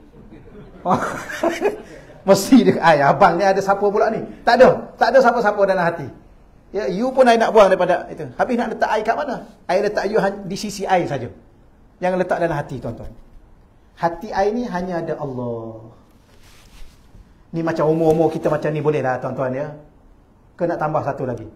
Mesti dia, abang ni ada siapa pula ni? Tak ada siapa-siapa dalam hati. Ya, you pun I nak buang daripada itu. Habis nak letak I kat mana? I letak you di sisi I saja. Jangan letak dalam hati tuan-tuan. Hati I ni hanya ada Allah. Ni macam umur-umur kita macam ni boleh lah tuan-tuan ya. Ke nak tambah satu lagi?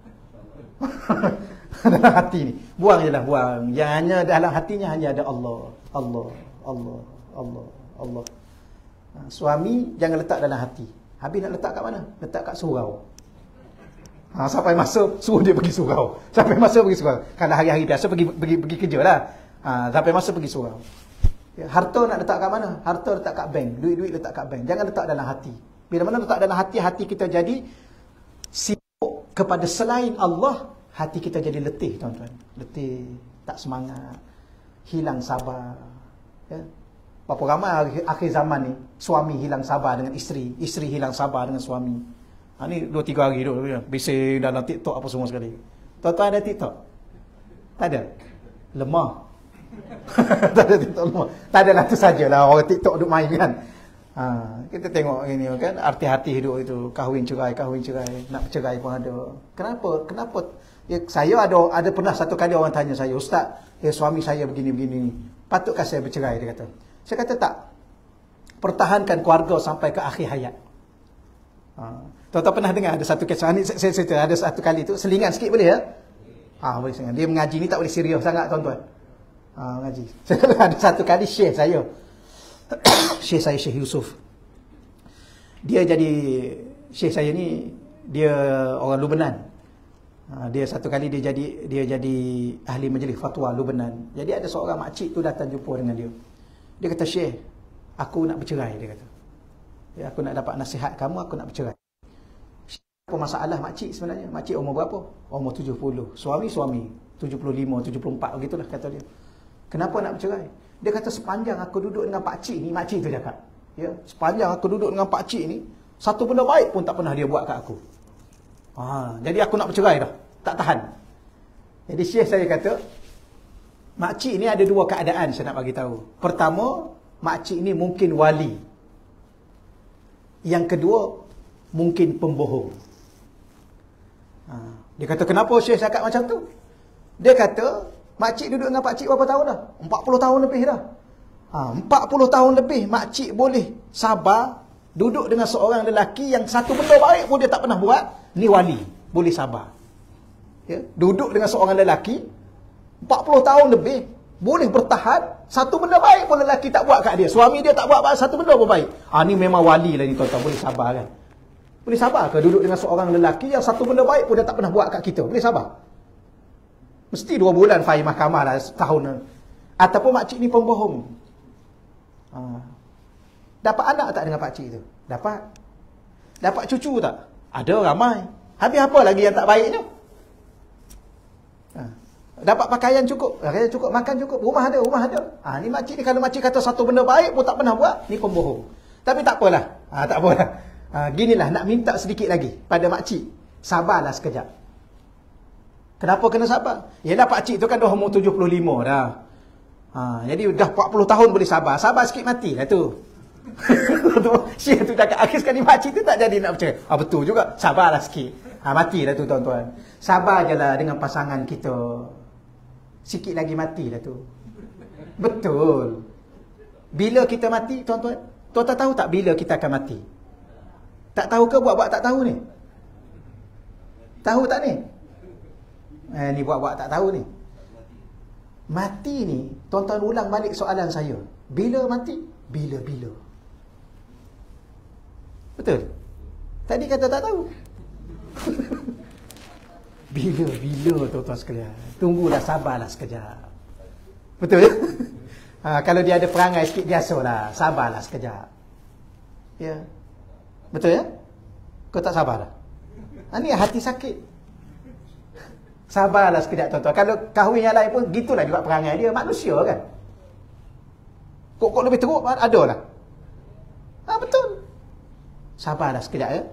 Dalam hati ni. Buang je lah, buang. Yang hanya dalam hatinya hanya ada Allah. Allah, Allah, Allah, Allah. Suami jangan letak dalam hati. Habis nak letak kat mana? Letak kat surau. Sampai masa suruh dia pergi surau. Sampai masa pergi surau. Kalau hari-hari biasa pergi kerja lah. Sampai masa pergi surau. Ya, harta nak letak kat mana? Harta letak kat bank. Duit-duit letak kat bank. Jangan letak dalam hati. Bila mana letak dalam hati, hati kita jadi sibuk kepada selain Allah. Hati kita jadi letih tuan-tuan. Letih, tak semangat, hilang sabar. Ya. Berapa ramai akhir zaman ni, suami hilang sabar dengan isteri, isteri hilang sabar dengan suami. Ni 2-3 hari dulu bising dalam TikTok apa semua sekali. Tuan-tuan ada TikTok? Tak ada? Lemah. Tak ada TikTok lemah. Tak adalah tu sajalah orang TikTok duk main kan. Kita tengok ini kan, arti-hati hidup itu, kahwin cerai, nak cerai pun ada. Kenapa? Ya, saya ada pernah satu kali orang tanya saya, Ustaz, suami saya begini-begini, patutkah saya bercerai? Dia kata. Saya kata tak. Pertahankan keluarga sampai ke akhir hayat. Tuan-tuan pernah dengar ada satu kisah ni, saya cerita ada satu kali tu, selingan sikit boleh ya? Boleh selingan. Dia mengaji ni tak boleh serius sangat tuan-tuan. Mengaji. Ada satu kali syekh saya. Syekh saya, Syekh Yusuf. Dia jadi, syekh saya ni, dia orang Lubnan. Dia satu kali dia jadi ahli majlis fatwa Lubnan. Jadi ada seorang makcik tu datang jumpa dengan dia. Dia kata, "Syekh, aku nak bercerai," dia kata. "Ya, aku nak dapat nasihat kamu, aku nak bercerai." Apa masalah makcik sebenarnya? Makcik umur berapa? Umur 70. Suami 75, 74 begitulah kata dia. "Kenapa nak bercerai?" Dia kata, "Sepanjang aku duduk dengan pakcik ni," makcik tu cakap. Ya, "sepanjang aku duduk dengan pakcik ni, satu benda baik pun tak pernah dia buat kat aku. Jadi aku nak bercerai dah. Tak tahan." Jadi Syekh saya kata, makcik ni ada dua keadaan saya nak bagi tahu. Pertama, makcik ni mungkin wali. Yang kedua, mungkin pembohong. Dia kata, "Kenapa Syekh cakap macam tu?" Dia kata, makcik duduk dengan pakcik berapa tahun dah? 40 tahun lebih dah. 40 tahun lebih makcik boleh sabar duduk dengan seorang lelaki yang satu benda baik pun dia tak pernah buat. Ni wali, boleh sabar. Ya, duduk dengan seorang lelaki 40 tahun lebih, boleh bertahan, satu benda baik pun lelaki tak buat kat dia. Suami dia tak buat satu benda pun baik. Ni memang wali lah ni tuan-tuan, boleh sabar kan? Boleh sabar ke duduk dengan seorang lelaki yang satu benda baik pun dia tak pernah buat kat kita? Boleh sabar? Mesti 2 bulan faham mahkamah lah, setahun. Ataupun makcik ni pembohong. Dapat anak tak dengan pakcik tu? Dapat. Dapat cucu tak? Ada, ramai. Habis apa lagi yang tak baiknya? Dapat pakaian cukup, makan cukup, rumah ada. Ni makcik ni, kalau makcik kata satu benda baik pun tak pernah buat, ni pembohong. Tapi tak apalah. Tak apalah. Ginilah, nak minta sedikit lagi pada makcik. Sabarlah sekejap. Kenapa kena sabar? Yalah, pakcik tu kan dah umur 75 dah. Jadi dah 40 tahun boleh sabar. Sabar sikit matilah tu. Syekh tu cakap, akhir sekali makcik tu tak jadi nak bercerai. Betul juga. Sabarlah sikit. Matilah tu tuan-tuan. Sabar je lah dengan pasangan kita. Sikit lagi matilah tu. Betul. Bila kita mati, tuan-tuan? Tuan-tuan tahu tak bila kita akan mati? Tak tahu ke buat-buat tak tahu ni? Tahu tak ni? Ni buat-buat tak tahu ni. Mati ni, tuan-tuan ulang balik soalan saya. Bila mati? Bila-bila. Betul? Tadi kata tak tahu. Bila-bila tuan-tuan sekalian. Tunggulah, sabarlah sekejap. Betul? Kalau dia ada perangai sikit biasalah. Sabarlah sekejap. Ya. Betul ya? Kau tak sabar dah? Ni hati sakit. Sabarlah sekejap tuan-tuan. Kalau kahwin yang lain pun gitulah juga perangai dia. Manusia kan? Kok lebih teruk ada lah. Betul. Sabarlah sekejap ya.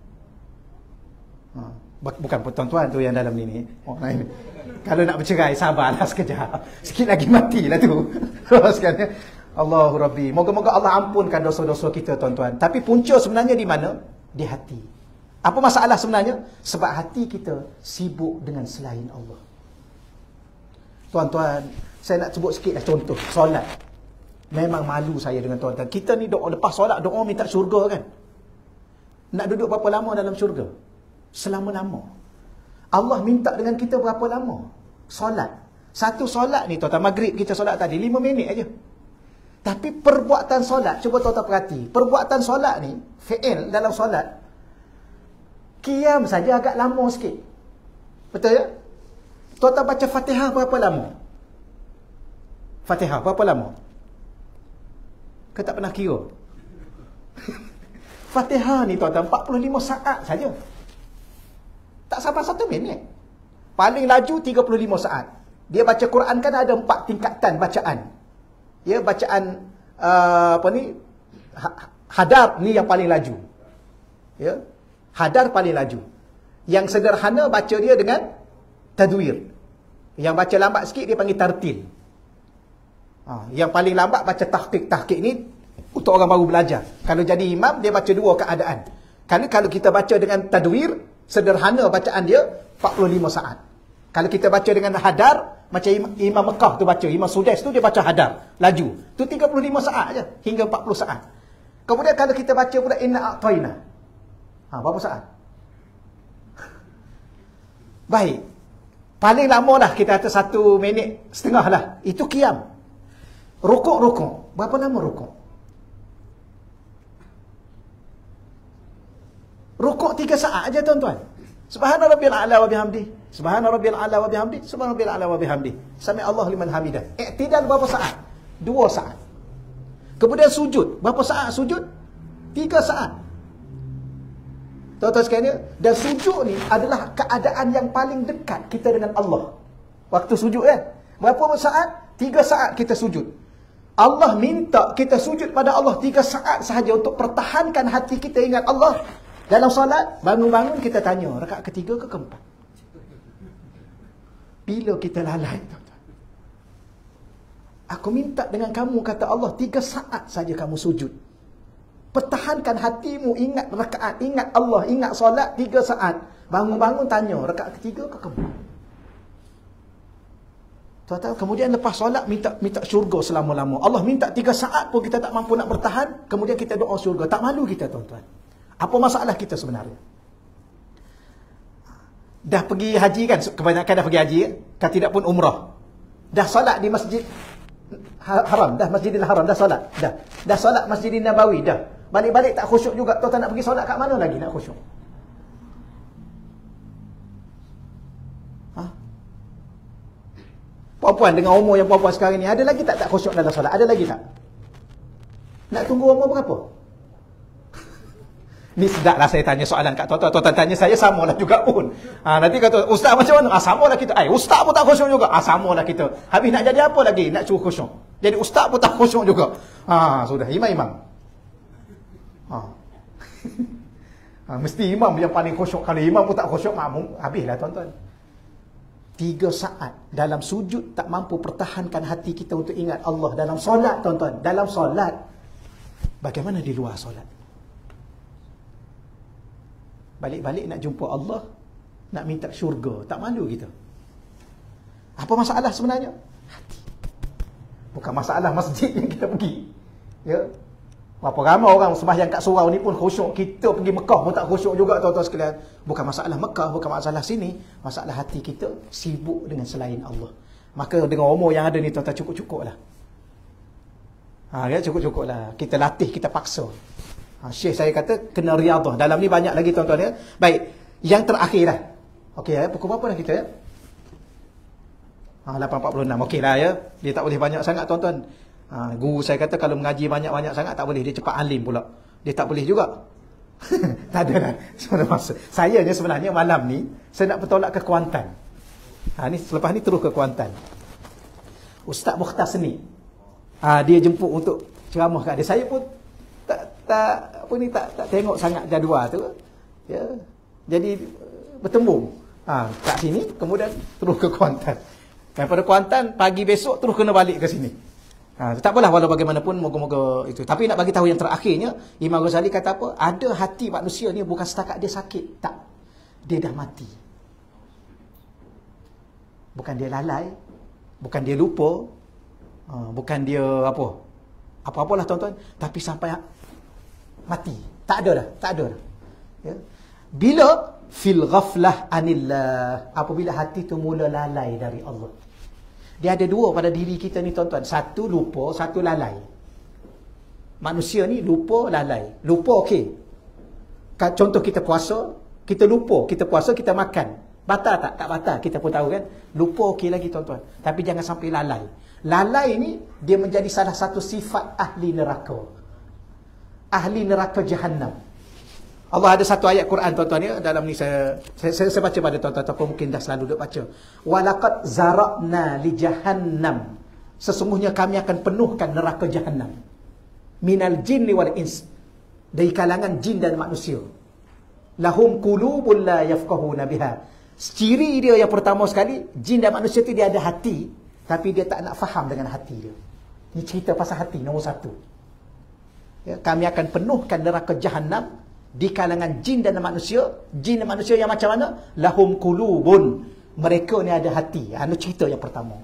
Bukan tuan-tuan tu yang dalam ni. Kalau nak bercerai, sabarlah sekejap. Sikit lagi matilah tu. Allahu Rabbi. Moga-moga Allah ampunkan dosa-dosa kita tuan-tuan. Tapi punca sebenarnya di mana? Di hati. Apa masalah sebenarnya? Sebab hati kita sibuk dengan selain Allah. Tuan-tuan, saya nak sebut sikitlah contoh. Solat. Memang malu saya dengan tuan-tuan. Kita ni doa, lepas solat, doa minta syurga kan? Nak duduk berapa lama dalam syurga? Selama-lama. Allah minta dengan kita berapa lama? Solat. Satu solat ni tuan-tuan, maghrib kita solat tadi 5 minit aja. Tapi perbuatan solat, cuba tuan-tuan perhati. Perbuatan solat ni, fi'il dalam solat, qiyam saja agak lama sikit. Betul ya? Tuan-tuan baca Fatihah berapa lama? Fatihah berapa lama? Kau tak pernah kira? Fatihah ni tuan-tuan 45 saat saja. Tak sampai 1 minit. Paling laju 35 saat. Dia baca Quran kan ada 4 tingkatan bacaan. Ya, bacaan hadar ni yang paling laju. Ya. Hadar paling laju. Yang sederhana baca dia dengan tadwir. Yang baca lambat sikit dia panggil tartil. Yang paling lambat baca tahqiq. Tahqiq ni untuk orang baru belajar. Kalau jadi imam dia baca 2 keadaan. Kalau kita baca dengan tadwir, sederhana bacaan dia 45 saat. Kalau kita baca dengan hadar, macam Imam Mekah tu baca, Imam Sudais tu dia baca hadar, laju. Tu 35 saat aja hingga 40 saat. Kemudian kalau kita baca pula Inna A'tayna. Berapa saat? Baik. Paling lama dah kita kata 1 minit setengah lah. Itu qiyam. Rukuk. Berapa lama rukuk? Rukuk 3 saat aja tuan-tuan. Subhana rabbiyal a'la wa bihamdi. Subhana rabbiyal a'la wa bihamdi. Subhana rabbiyal a'la wa bihamdi. Sami Allah liman hamidah. I'tidal berapa saat? 2 saat. Kemudian sujud. Berapa saat sujud? 3 saat. Tuan-tuan sekalian, dan sujud ni adalah keadaan yang paling dekat kita dengan Allah. Waktu sujud kan? Berapa saat? 3 saat kita sujud. Allah minta kita sujud pada Allah 3 saat sahaja untuk pertahankan hati kita ingat Allah. Dalam solat, bangun-bangun kita tanya, rakaat ketiga ke keempat? Bila kita lalai, tuan-tuan? Aku minta dengan kamu, kata Allah, 3 saat saja kamu sujud. Pertahankan hatimu, ingat rakaat, ingat Allah, ingat solat 3 saat. Bangun-bangun tanya, rakaat ketiga ke keempat? Tuan-tuan, kemudian lepas solat minta syurga selama-lama. Allah minta 3 saat pun kita tak mampu nak bertahan, kemudian kita doa syurga. Tak malu kita, tuan-tuan? Apa masalah kita sebenarnya? Dah pergi haji kan? Kebanyakan dah pergi haji kan? Tidak pun umrah. Dah solat di masjid haram, dah Masjidil Haram, dah solat. Dah solat Masjidil Nabawi, dah. Balik-balik tak khusyuk juga. Tuan-tuan nak pergi solat kat mana lagi nak khusyuk? Puan-puan dengan umur yang puan-puan sekarang ni, ada lagi tak khusyuk dalam solat? Ada lagi tak? Nak tunggu umur berapa? Ni sedaplah saya tanya soalan kat tuan-tuan. Tuan-tuan tanya saya, samalah juga pun. Nanti kata, ustaz macam mana? Samalah kita. Ustaz pun tak khusyuk juga. Samalah kita. Habis nak jadi apa lagi? Nak suruh khusyuk. Jadi ustaz pun tak khusyuk juga. Sudah. Imam-imam. Mesti imam yang paling khusyuk. Kalau imam pun tak khusyuk, habislah tuan-tuan. 3 saat dalam sujud tak mampu pertahankan hati kita untuk ingat Allah. Dalam solat, tuan-tuan. Dalam solat. Bagaimana di luar solat? Balik-balik nak jumpa Allah, nak minta syurga. Tak malu kita? Apa masalah sebenarnya? Hati. Bukan masalah masjid yang kita pergi. Ya. Berapa ramai orang sembahyang kat surau ni pun khusyuk. Kita pergi Mekah pun tak khusyuk juga, tuan-tuan sekalian. Bukan masalah Mekah, bukan masalah sini. Masalah hati kita sibuk dengan selain Allah. Maka dengan umur yang ada ni, tuan-tuan, cukup-cukup lah. Cukup-cukup lah. Kita latih, kita paksa. Syekh saya kata kena riadah. Dalam ni banyak lagi, tuan-tuan ya. Baik, yang terakhir lah. Okey ya, pukul berapa dah kita ya? 8.46. Okey lah ya. Dia tak boleh banyak sangat, tuan-tuan. Guru saya kata kalau mengaji banyak-banyak sangat tak boleh. Dia cepat alim pula. Dia tak boleh juga. Tak ada lah. Saya ni sebenarnya malam ni saya nak bertolak ke Kuantan. Ni selepas ni terus ke Kuantan. Ustaz Mukhtar Seni. Dia jemput untuk ceramah kat dia. Saya pun tak tengok sangat jadual tu. Ya. Jadi bertembung. Kat sini kemudian terus ke Kuantan. Daripada Kuantan pagi besok terus kena balik ke sini. Tak apalah, walau bagaimanapun moga-moga itu. Tapi nak bagi tahu yang terakhirnya, Imam Ghazali kata apa? Ada hati manusia ni bukan setakat dia sakit, tak. Dia dah mati. Bukan dia lalai, bukan dia lupa, bukan dia apa-apalah tuan-tuan, tapi sampai mati. Tak ada dah. Ya. Bila fil ghaflah anillah, apabila hati tu mula lalai dari Allah. Dia ada 2 pada diri kita ni, tuan-tuan. Satu lupa, satu lalai. Manusia ni lupa, lalai. Lupa okey. Contoh kita puasa, kita lupa, kita puasa, kita makan. Batal tak? Tak batal. Kita pun tahu kan. Lupa okey lagi, tuan-tuan. Tapi jangan sampai lalai. Lalai ni dia menjadi salah satu sifat ahli neraka. Ahli neraka Jahannam. Allah ada satu ayat Quran, tuan-tuan ya, dalam ni saya baca pada tuan-tuan ataupun mungkin dah selalu duk baca. Walaqad zara'na li jahannam. Sesungguhnya kami akan penuhkan neraka Jahannam. Minal jinni wal ins. Dari kalangan jin dan manusia. Lahum qulubun la yafqahuna biha. Ciri dia yang pertama sekali, jin dan manusia tu dia ada hati, tapi dia tak nak faham dengan hati dia. Ini cerita pasal hati nombor 1. Ya, kami akan penuhkan neraka Jahannam di kalangan jin dan manusia. Jin dan manusia yang macam mana? Lahum qulubun. Mereka ni ada hati. Ini cerita yang pertama.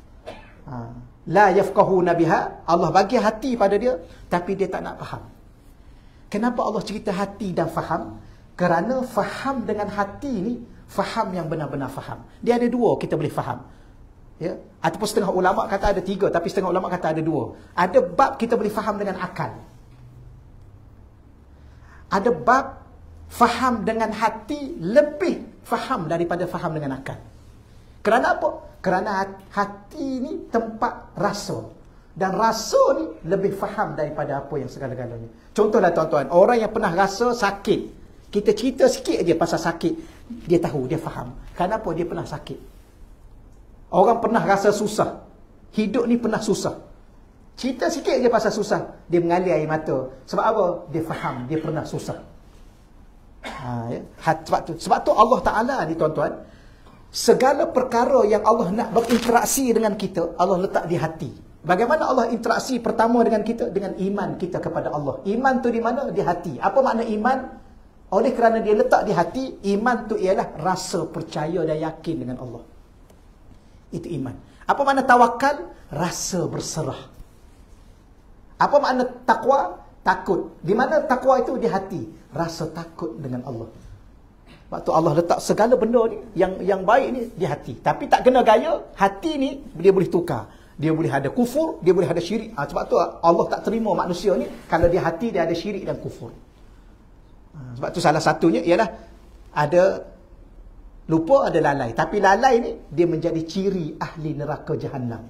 La yafqahuna biha. Allah bagi hati pada dia, tapi dia tak nak faham. Kenapa Allah cerita hati dan faham? Kerana faham dengan hati ni, faham yang benar-benar faham. Dia ada 2 kita boleh faham. Ya? Ataupun setengah ulama kata ada 3, tapi setengah ulama kata ada 2. Ada bab kita boleh faham dengan akal. Ada bab faham dengan hati, lebih faham daripada faham dengan akal. Kerana apa? Kerana hati ni tempat rasa. Dan rasa ni lebih faham daripada apa yang segala-galanya. Contohlah tuan-tuan, orang yang pernah rasa sakit, kita cerita sikit aja pasal sakit, dia tahu, dia faham. Kenapa? Dia pernah sakit. Orang pernah rasa susah, hidup ni pernah susah, cerita sikit aja pasal susah, dia mengalir air mata. Sebab apa? Dia faham, dia pernah susah. Ya? Sebab tu Allah Ta'ala ni tuan-tuan, segala perkara yang Allah nak berinteraksi dengan kita, Allah letak di hati. Bagaimana Allah interaksi pertama dengan kita? Dengan iman kita kepada Allah. Iman tu di mana? Di hati. Apa makna iman? Oleh kerana dia letak di hati, iman tu ialah rasa percaya dan yakin dengan Allah. Itu iman. Apa makna tawakal? Rasa berserah. Apa makna takwa? Takut. Di mana takwa itu? Di hati. Rasa takut dengan Allah. Sebab tu Allah letak segala benda ni yang baik ni di hati. Tapi tak kena gaya, hati ni dia boleh tukar. Dia boleh ada kufur, dia boleh ada syirik. Sebab tu Allah tak terima manusia ni kalau di hati dia ada syirik dan kufur. Sebab tu salah satunya ialah ada lupa, ada lalai. Tapi lalai ni dia menjadi ciri ahli neraka Jahannam.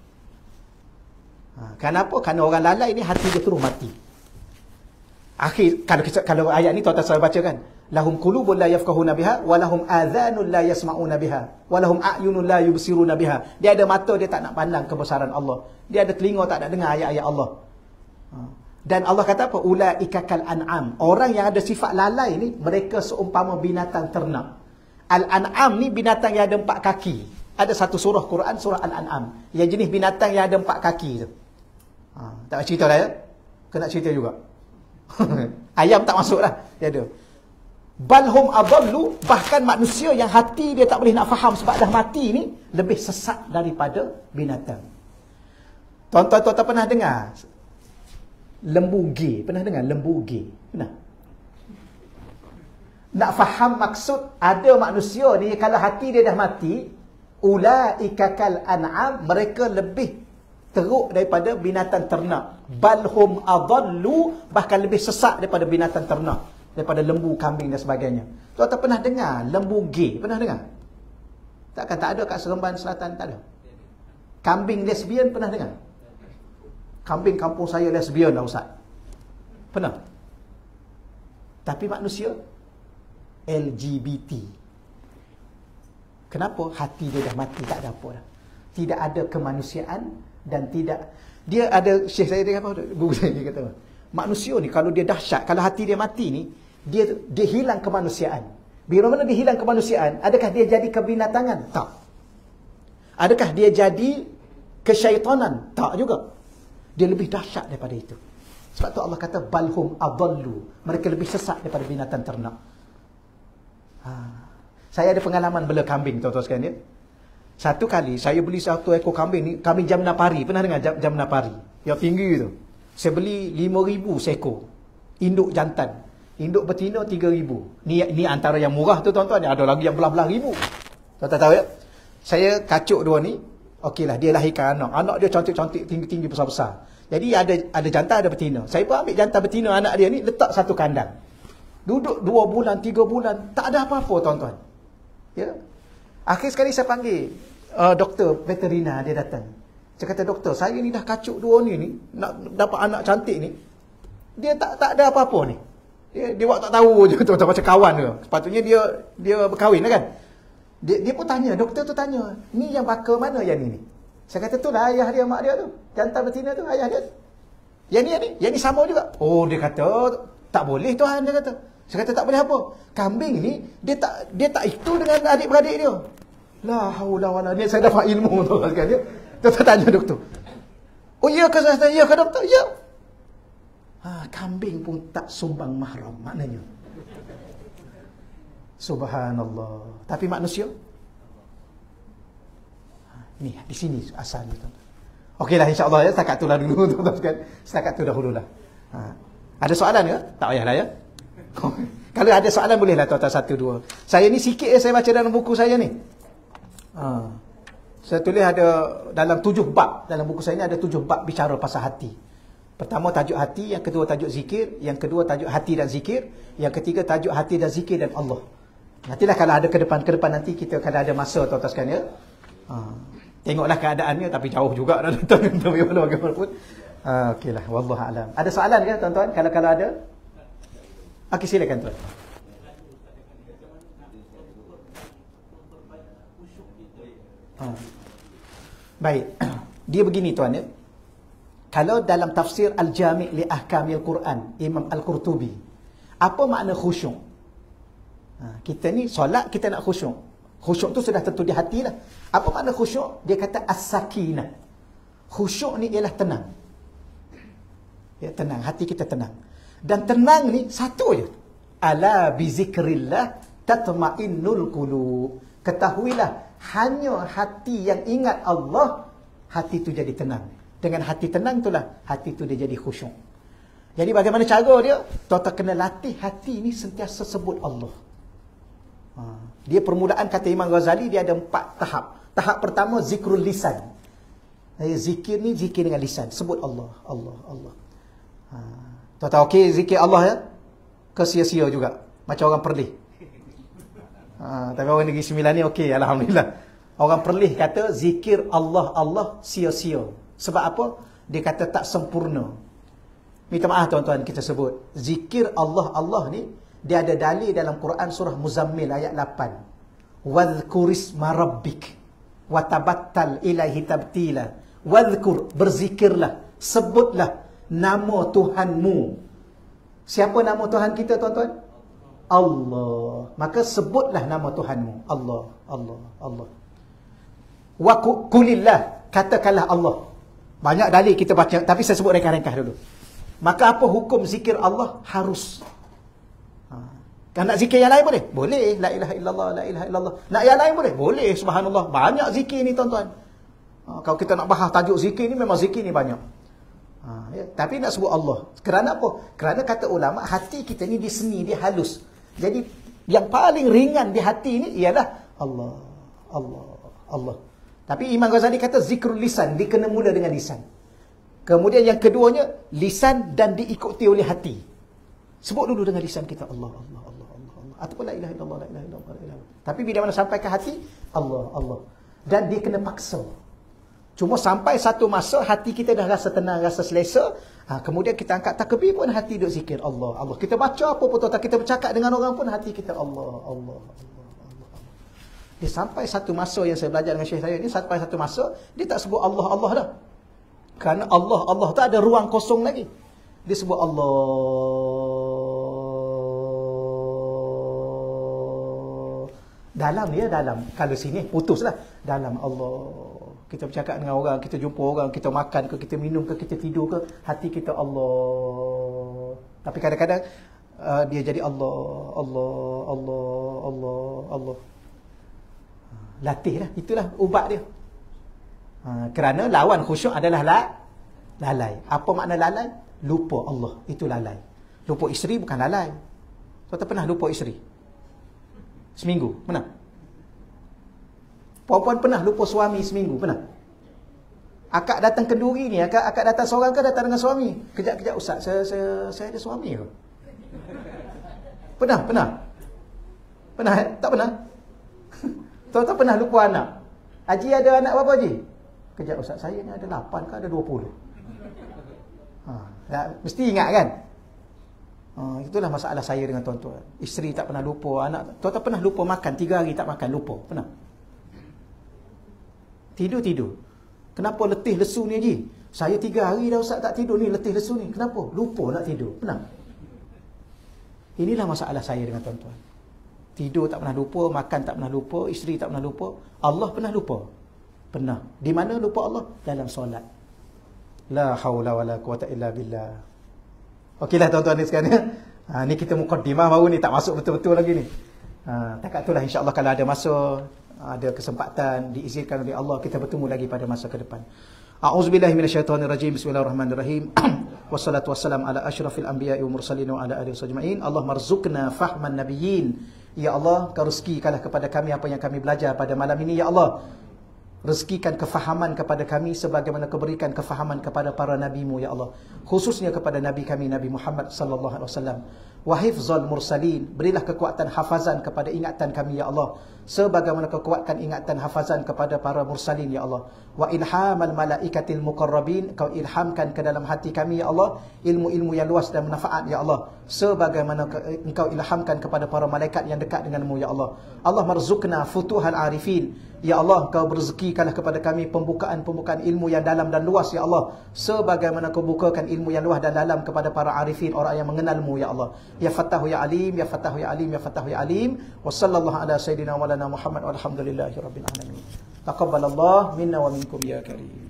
Kenapa? Kerana orang lalai ni hati dia terus mati. Akhir kalau ayat ni tuan-tuan saya baca kan, lahum qulubun la yafqahuna biha wa lahum adhanun la yasma'una biha wa lahum a'yunun la yubsiruna biha. Dia ada mata, dia tak nak pandang kebesaran Allah. Dia ada telinga, tak nak dengar ayat-ayat Allah. Dan Allah kata apa? Ulaika kal an'am. Orang yang ada sifat lalai ni, mereka seumpama binatang ternak. Al-an'am ni binatang yang ada 4 kaki. Ada satu surah Quran, surah Al-An'am, yang jenis binatang yang ada 4 kaki tu. Tak nak cerita dah ya? Kena cerita juga. Ayam tak masuk lah. Dia ada. Balhum adallu, bahkan manusia yang hati dia tak boleh nak faham sebab dah mati ni, lebih sesat daripada binatang. Tuan-tuan pernah dengar lembu G? Pernah dengar lembu G? Pernah? Nak faham maksud, ada manusia ni kalau hati dia dah mati, ulaika kal an'am, mereka lebih teruk daripada binatang ternak. Balhum adallu, bahkan lebih sesat daripada binatang ternak, daripada lembu, kambing dan sebagainya. Tuan-tuan pernah dengar lembu G? Pernah dengar? Takkan tak ada kat Seremban Selatan? Tak ada. Kambing lesbian pernah dengar? Kambing kampung saya lesbian lah Ustaz. Pernah? Tapi manusia LGBT. Kenapa? Hati dia dah mati, tak ada apa dah. Tidak ada kemanusiaan dan tidak, dia ada, Syekh saya dia apa? Guru saya dia kata, manusia ni kalau dia dahsyat, kalau hati dia mati ni, dia hilang kemanusiaan. Bila mana dia hilang kemanusiaan, adakah dia jadi kebinatangan? Tak. Adakah dia jadi kesyaitanan? Tak juga. Dia lebih dahsyat daripada itu. Sebab tu Allah kata balhum adallu, mereka lebih sesat daripada binatang ternak. Saya ada pengalaman bela kambing tuan-tuan sekalian ya. Satu kali saya beli satu ekor kambing ni, kambing Jamna Pari. Pernah dengar Jamna Pari? Yang tinggi tu. Saya beli 5,000 seekor. Induk jantan. Induk betina 3,000. Ni antara yang murah tu tuan-tuan. Ada lagi yang belah-belah ribu. Tuan-tuan tahu ya? Saya kacuk dua ni. Okeylah, dia lahirkan anak. Anak dia cantik-cantik, tinggi-tinggi, besar-besar. Jadi ada jantan, ada betina. Saya pun ambil jantan betina anak dia ni, letak satu kandang. Duduk 2 bulan, 3 bulan. Tak ada apa-apa tuan-tuan. Ya. Akhir sekali saya panggil doktor veterina, dia datang. Saya kata, doktor, saya ni dah kacuk 2 ni, nak dapat anak cantik ni. Dia tak ada apa-apa ni. Dia buat tak tahu je tu, macam kawan tu. Sepatutnya dia berkahwin lah kan. Dia pun tanya, doktor tu tanya, ni yang bakal mana yang ni? Saya kata, tu lah ayah dia, mak dia tu. Jantan betina tu, ayah dia. Yang ni sama juga. Oh, dia kata, tak boleh Tuhan, dia kata. Saya kata, tak boleh apa? Kambing ni, dia tak itu dengan adik-beradik dia. La haula wala, ni saya dapat ilmu tu kan dia. Doktor tanya doktor. Oh iya ke saya? Ya ke doktor? Ya. Kambing pun tak sumbang mahram maknanya. Subhanallah. Tapi manusia ni di sini asalnya tuan. Okeylah insya-Allah ya, setakat itulah dulu tuan-tuan sekalian. Setakat itu dahululah. Ada soalan ke? Tak payahlah ya. Kalau ada soalan bolehlah tuan-tuan 1 2. Saya ni sikit saya baca dalam buku saya ni. Saya tulis ada dalam 7 bab. Dalam buku saya ni ada 7 bab bicara pasal hati. Pertama tajuk hati, yang kedua tajuk zikir, yang kedua tajuk hati dan zikir, yang ketiga tajuk hati dan zikir dan Allah. Nantilah kalau ada ke depan nanti kita kalau ada masa tuan-tuan sekalian ya. Tengoklah keadaannya, tapi jauh juga dah tuan-tuan bagaimana pun. Okeylah, wallahu alam. Ada soalan ke tuan-tuan? Kalau ada? Okey, silakan tuan. Baik. Dia begini tuan ya. Kalau dalam tafsir Al-Jami' li Ahkamil Quran, Imam Al-Qurtubi, apa makna khusyuk? Kita ni solat, kita nak khusyuk. Khusyuk tu sudah tentu di hati lah. Apa makna khusyuk? Dia kata as-sakinah. Khusyuk ni ialah tenang. Ya, tenang, hati kita tenang. Dan tenang ni satu je. Ala bi zikrillah tatma'innul qulub. Ketahuilah, hanya hati yang ingat Allah, hati tu jadi tenang. Dengan hati tenang itulah, hati tu dia jadi khusyuk. Jadi bagaimana cara dia? Tuan-tuan kena latih hati ni sentiasa sebut Allah. Dia permulaan kata Imam Ghazali, dia ada 4 tahap. Tahap pertama, zikrul lisan. Zikir ni zikir dengan lisan. Sebut Allah, Allah, Allah. Tuan-tuan okey zikir Allah ya? Ke sia-sia juga? Macam orang Perlis. Tapi orang Negeri Sembilan ni okey, alhamdulillah. Orang Perlis kata zikir Allah, Allah sia-sia. Sebab apa? Dia kata tak sempurna. Minta maaf tuan-tuan kita sebut. Zikir Allah, Allah ni, dia ada dalil dalam Quran surah Muzammil ayat 8. Wadhkurisma rabbik watabattal ilaihi tabtila. Wadhkur, berzikirlah, sebutlah nama Tuhanmu. Siapa nama Tuhan kita tuan-tuan? Allah. Maka sebutlah nama Tuhanmu. Allah, Allah, Allah. Wa kulillah, katakanlah Allah. Banyak dalil kita baca, tapi saya sebut ringkas-ringkas dulu. Maka apa hukum zikir Allah? Harus. Kan nak zikir yang lain boleh? Boleh. La ilaha illallah, la ilaha illallah. Nak yang lain boleh? Boleh. Subhanallah. Banyak zikir ni tuan-tuan. Kalau kita nak bahas tajuk zikir ni, memang zikir ni banyak. Ya. Tapi nak sebut Allah. Kerana apa? Kerana kata ulama, hati kita ni dia seni, dia halus. Jadi yang paling ringan di hati ni ialah Allah, Allah, Allah. Tapi Imam Ghazali kata zikrul lisan, dia kena mula dengan lisan. Kemudian yang keduanya, lisan dan diikuti oleh hati. Sebut dulu dengan lisan kita Allah, Allah, Allah, Allah, Allah. Ataupun la ilaha illallah, la ilaha illallah, la ilaha illallah. Tapi bila mana sampai ke hati, Allah, Allah. Dan dia kena paksa. Cuma sampai satu masa hati kita dah rasa tenang, rasa selesa. Kemudian kita angkat takbir pun hati duk zikir Allah, Allah. Kita baca apa pun, kita bercakap dengan orang pun hati kita Allah, Allah, Allah. Dia sampai satu masa yang saya belajar dengan syekh saya ni, sampai satu masa dia tak sebut Allah, Allah dah. Kerana Allah, Allah tak ada ruang kosong lagi. Dia sebut Allah. Dalam dia, dalam. Kalau sini, putuslah. Dalam Allah. Kita bercakap dengan orang, kita jumpa orang, kita makan ke, kita minum ke, kita tidur ke, hati kita Allah. Tapi kadang-kadang dia jadi Allah, Allah, Allah, Allah, Allah. Latih lah, itulah ubat dia. Kerana lawan khusyuk adalah lalai. Apa makna lalai? Lupa Allah, itu lalai. Lupa isteri bukan lalai. Tuan-tuan pernah lupa isteri? Seminggu, pernah? Puan-puan pernah lupa suami seminggu, pernah? Akak datang kenduri ni, akak datang seorang ke datang dengan suami? Kejap-kejap, Ustaz, saya ada suami ke? Pernah? Pernah? Tak pernah? Tuan-tuan pernah lupa anak? Haji ada anak berapa Haji? Kejap Ustaz, saya ni ada 8 ke ada 20? Mesti ingat kan? Itulah masalah saya dengan tuan-tuan. Isteri tak pernah lupa, anak. Tuan-tuan pernah lupa makan, 3 hari tak makan, lupa? Pernah? Tidur. Kenapa letih lesu ni Haji? Saya 3 hari dah Ustaz tak tidur ni, letih lesu ni. Kenapa? Lupa nak tidur. Pernah? Inilah masalah saya dengan tuan-tuan. Tidur tak pernah lupa, makan tak pernah lupa, isteri tak pernah lupa. Allah pernah lupa? Pernah. Di mana lupa Allah? Dalam solat. La haula wala quwata illa billah. Okeylah tuan-tuan ni sekarang. Ni kita mukaddimah baru ni, tak masuk betul-betul lagi ni. Takat itulah insya-Allah kalau ada masa, ada kesempatan, diizinkan oleh Allah, kita bertemu lagi pada masa ke depan. A'udzubillahi minasyaitonirrajim. Bismillahirrahmanirrahim. Wassalatu wassalam ala asyrafil anbiya'i wa mursalin wa ala alihi wasajma'in. Allahumma rzuqna fahman nabiyyin. Ya Allah, kau rezekikanlah kepada kami apa yang kami belajar pada malam ini, ya Allah. rezekikan kefahaman kepada kami sebagaimana Kau berikan kefahaman kepada para nabi-Mu ya Allah, khususnya kepada nabi kami Nabi Muhammad sallallahu alaihi wasallam. Wa hifzal mursalin, berilah kekuatan hafazan kepada ingatan kami ya Allah sebagaimana Kau kuatkan ingatan hafazan kepada para mursalin ya Allah. Wa ilhamal malaikatil muqarrabin, Kau ilhamkan ke dalam hati kami ya Allah ilmu-ilmu yang luas dan manfaat ya Allah sebagaimana Engkau ilhamkan kepada para malaikat yang dekat denganmu ya Allah. Allah marzuqna futuhal arifin, ya Allah Kau berrezekikanlah kepada kami pembukaan ilmu yang dalam dan luas ya Allah sebagaimana Kau bukakan ilmu yang luas dan dalam kepada para arifin, orang yang mengenalmu ya Allah. Ya Fattahu ya Alim, ya Fattahu ya Alim, ya Fattahu ya Alim. Wa sallallahu ala sayyidina wa lana Muhammad walhamdulillahi rabbil alamin. Taqabbalallah minna wa minkum ya karim.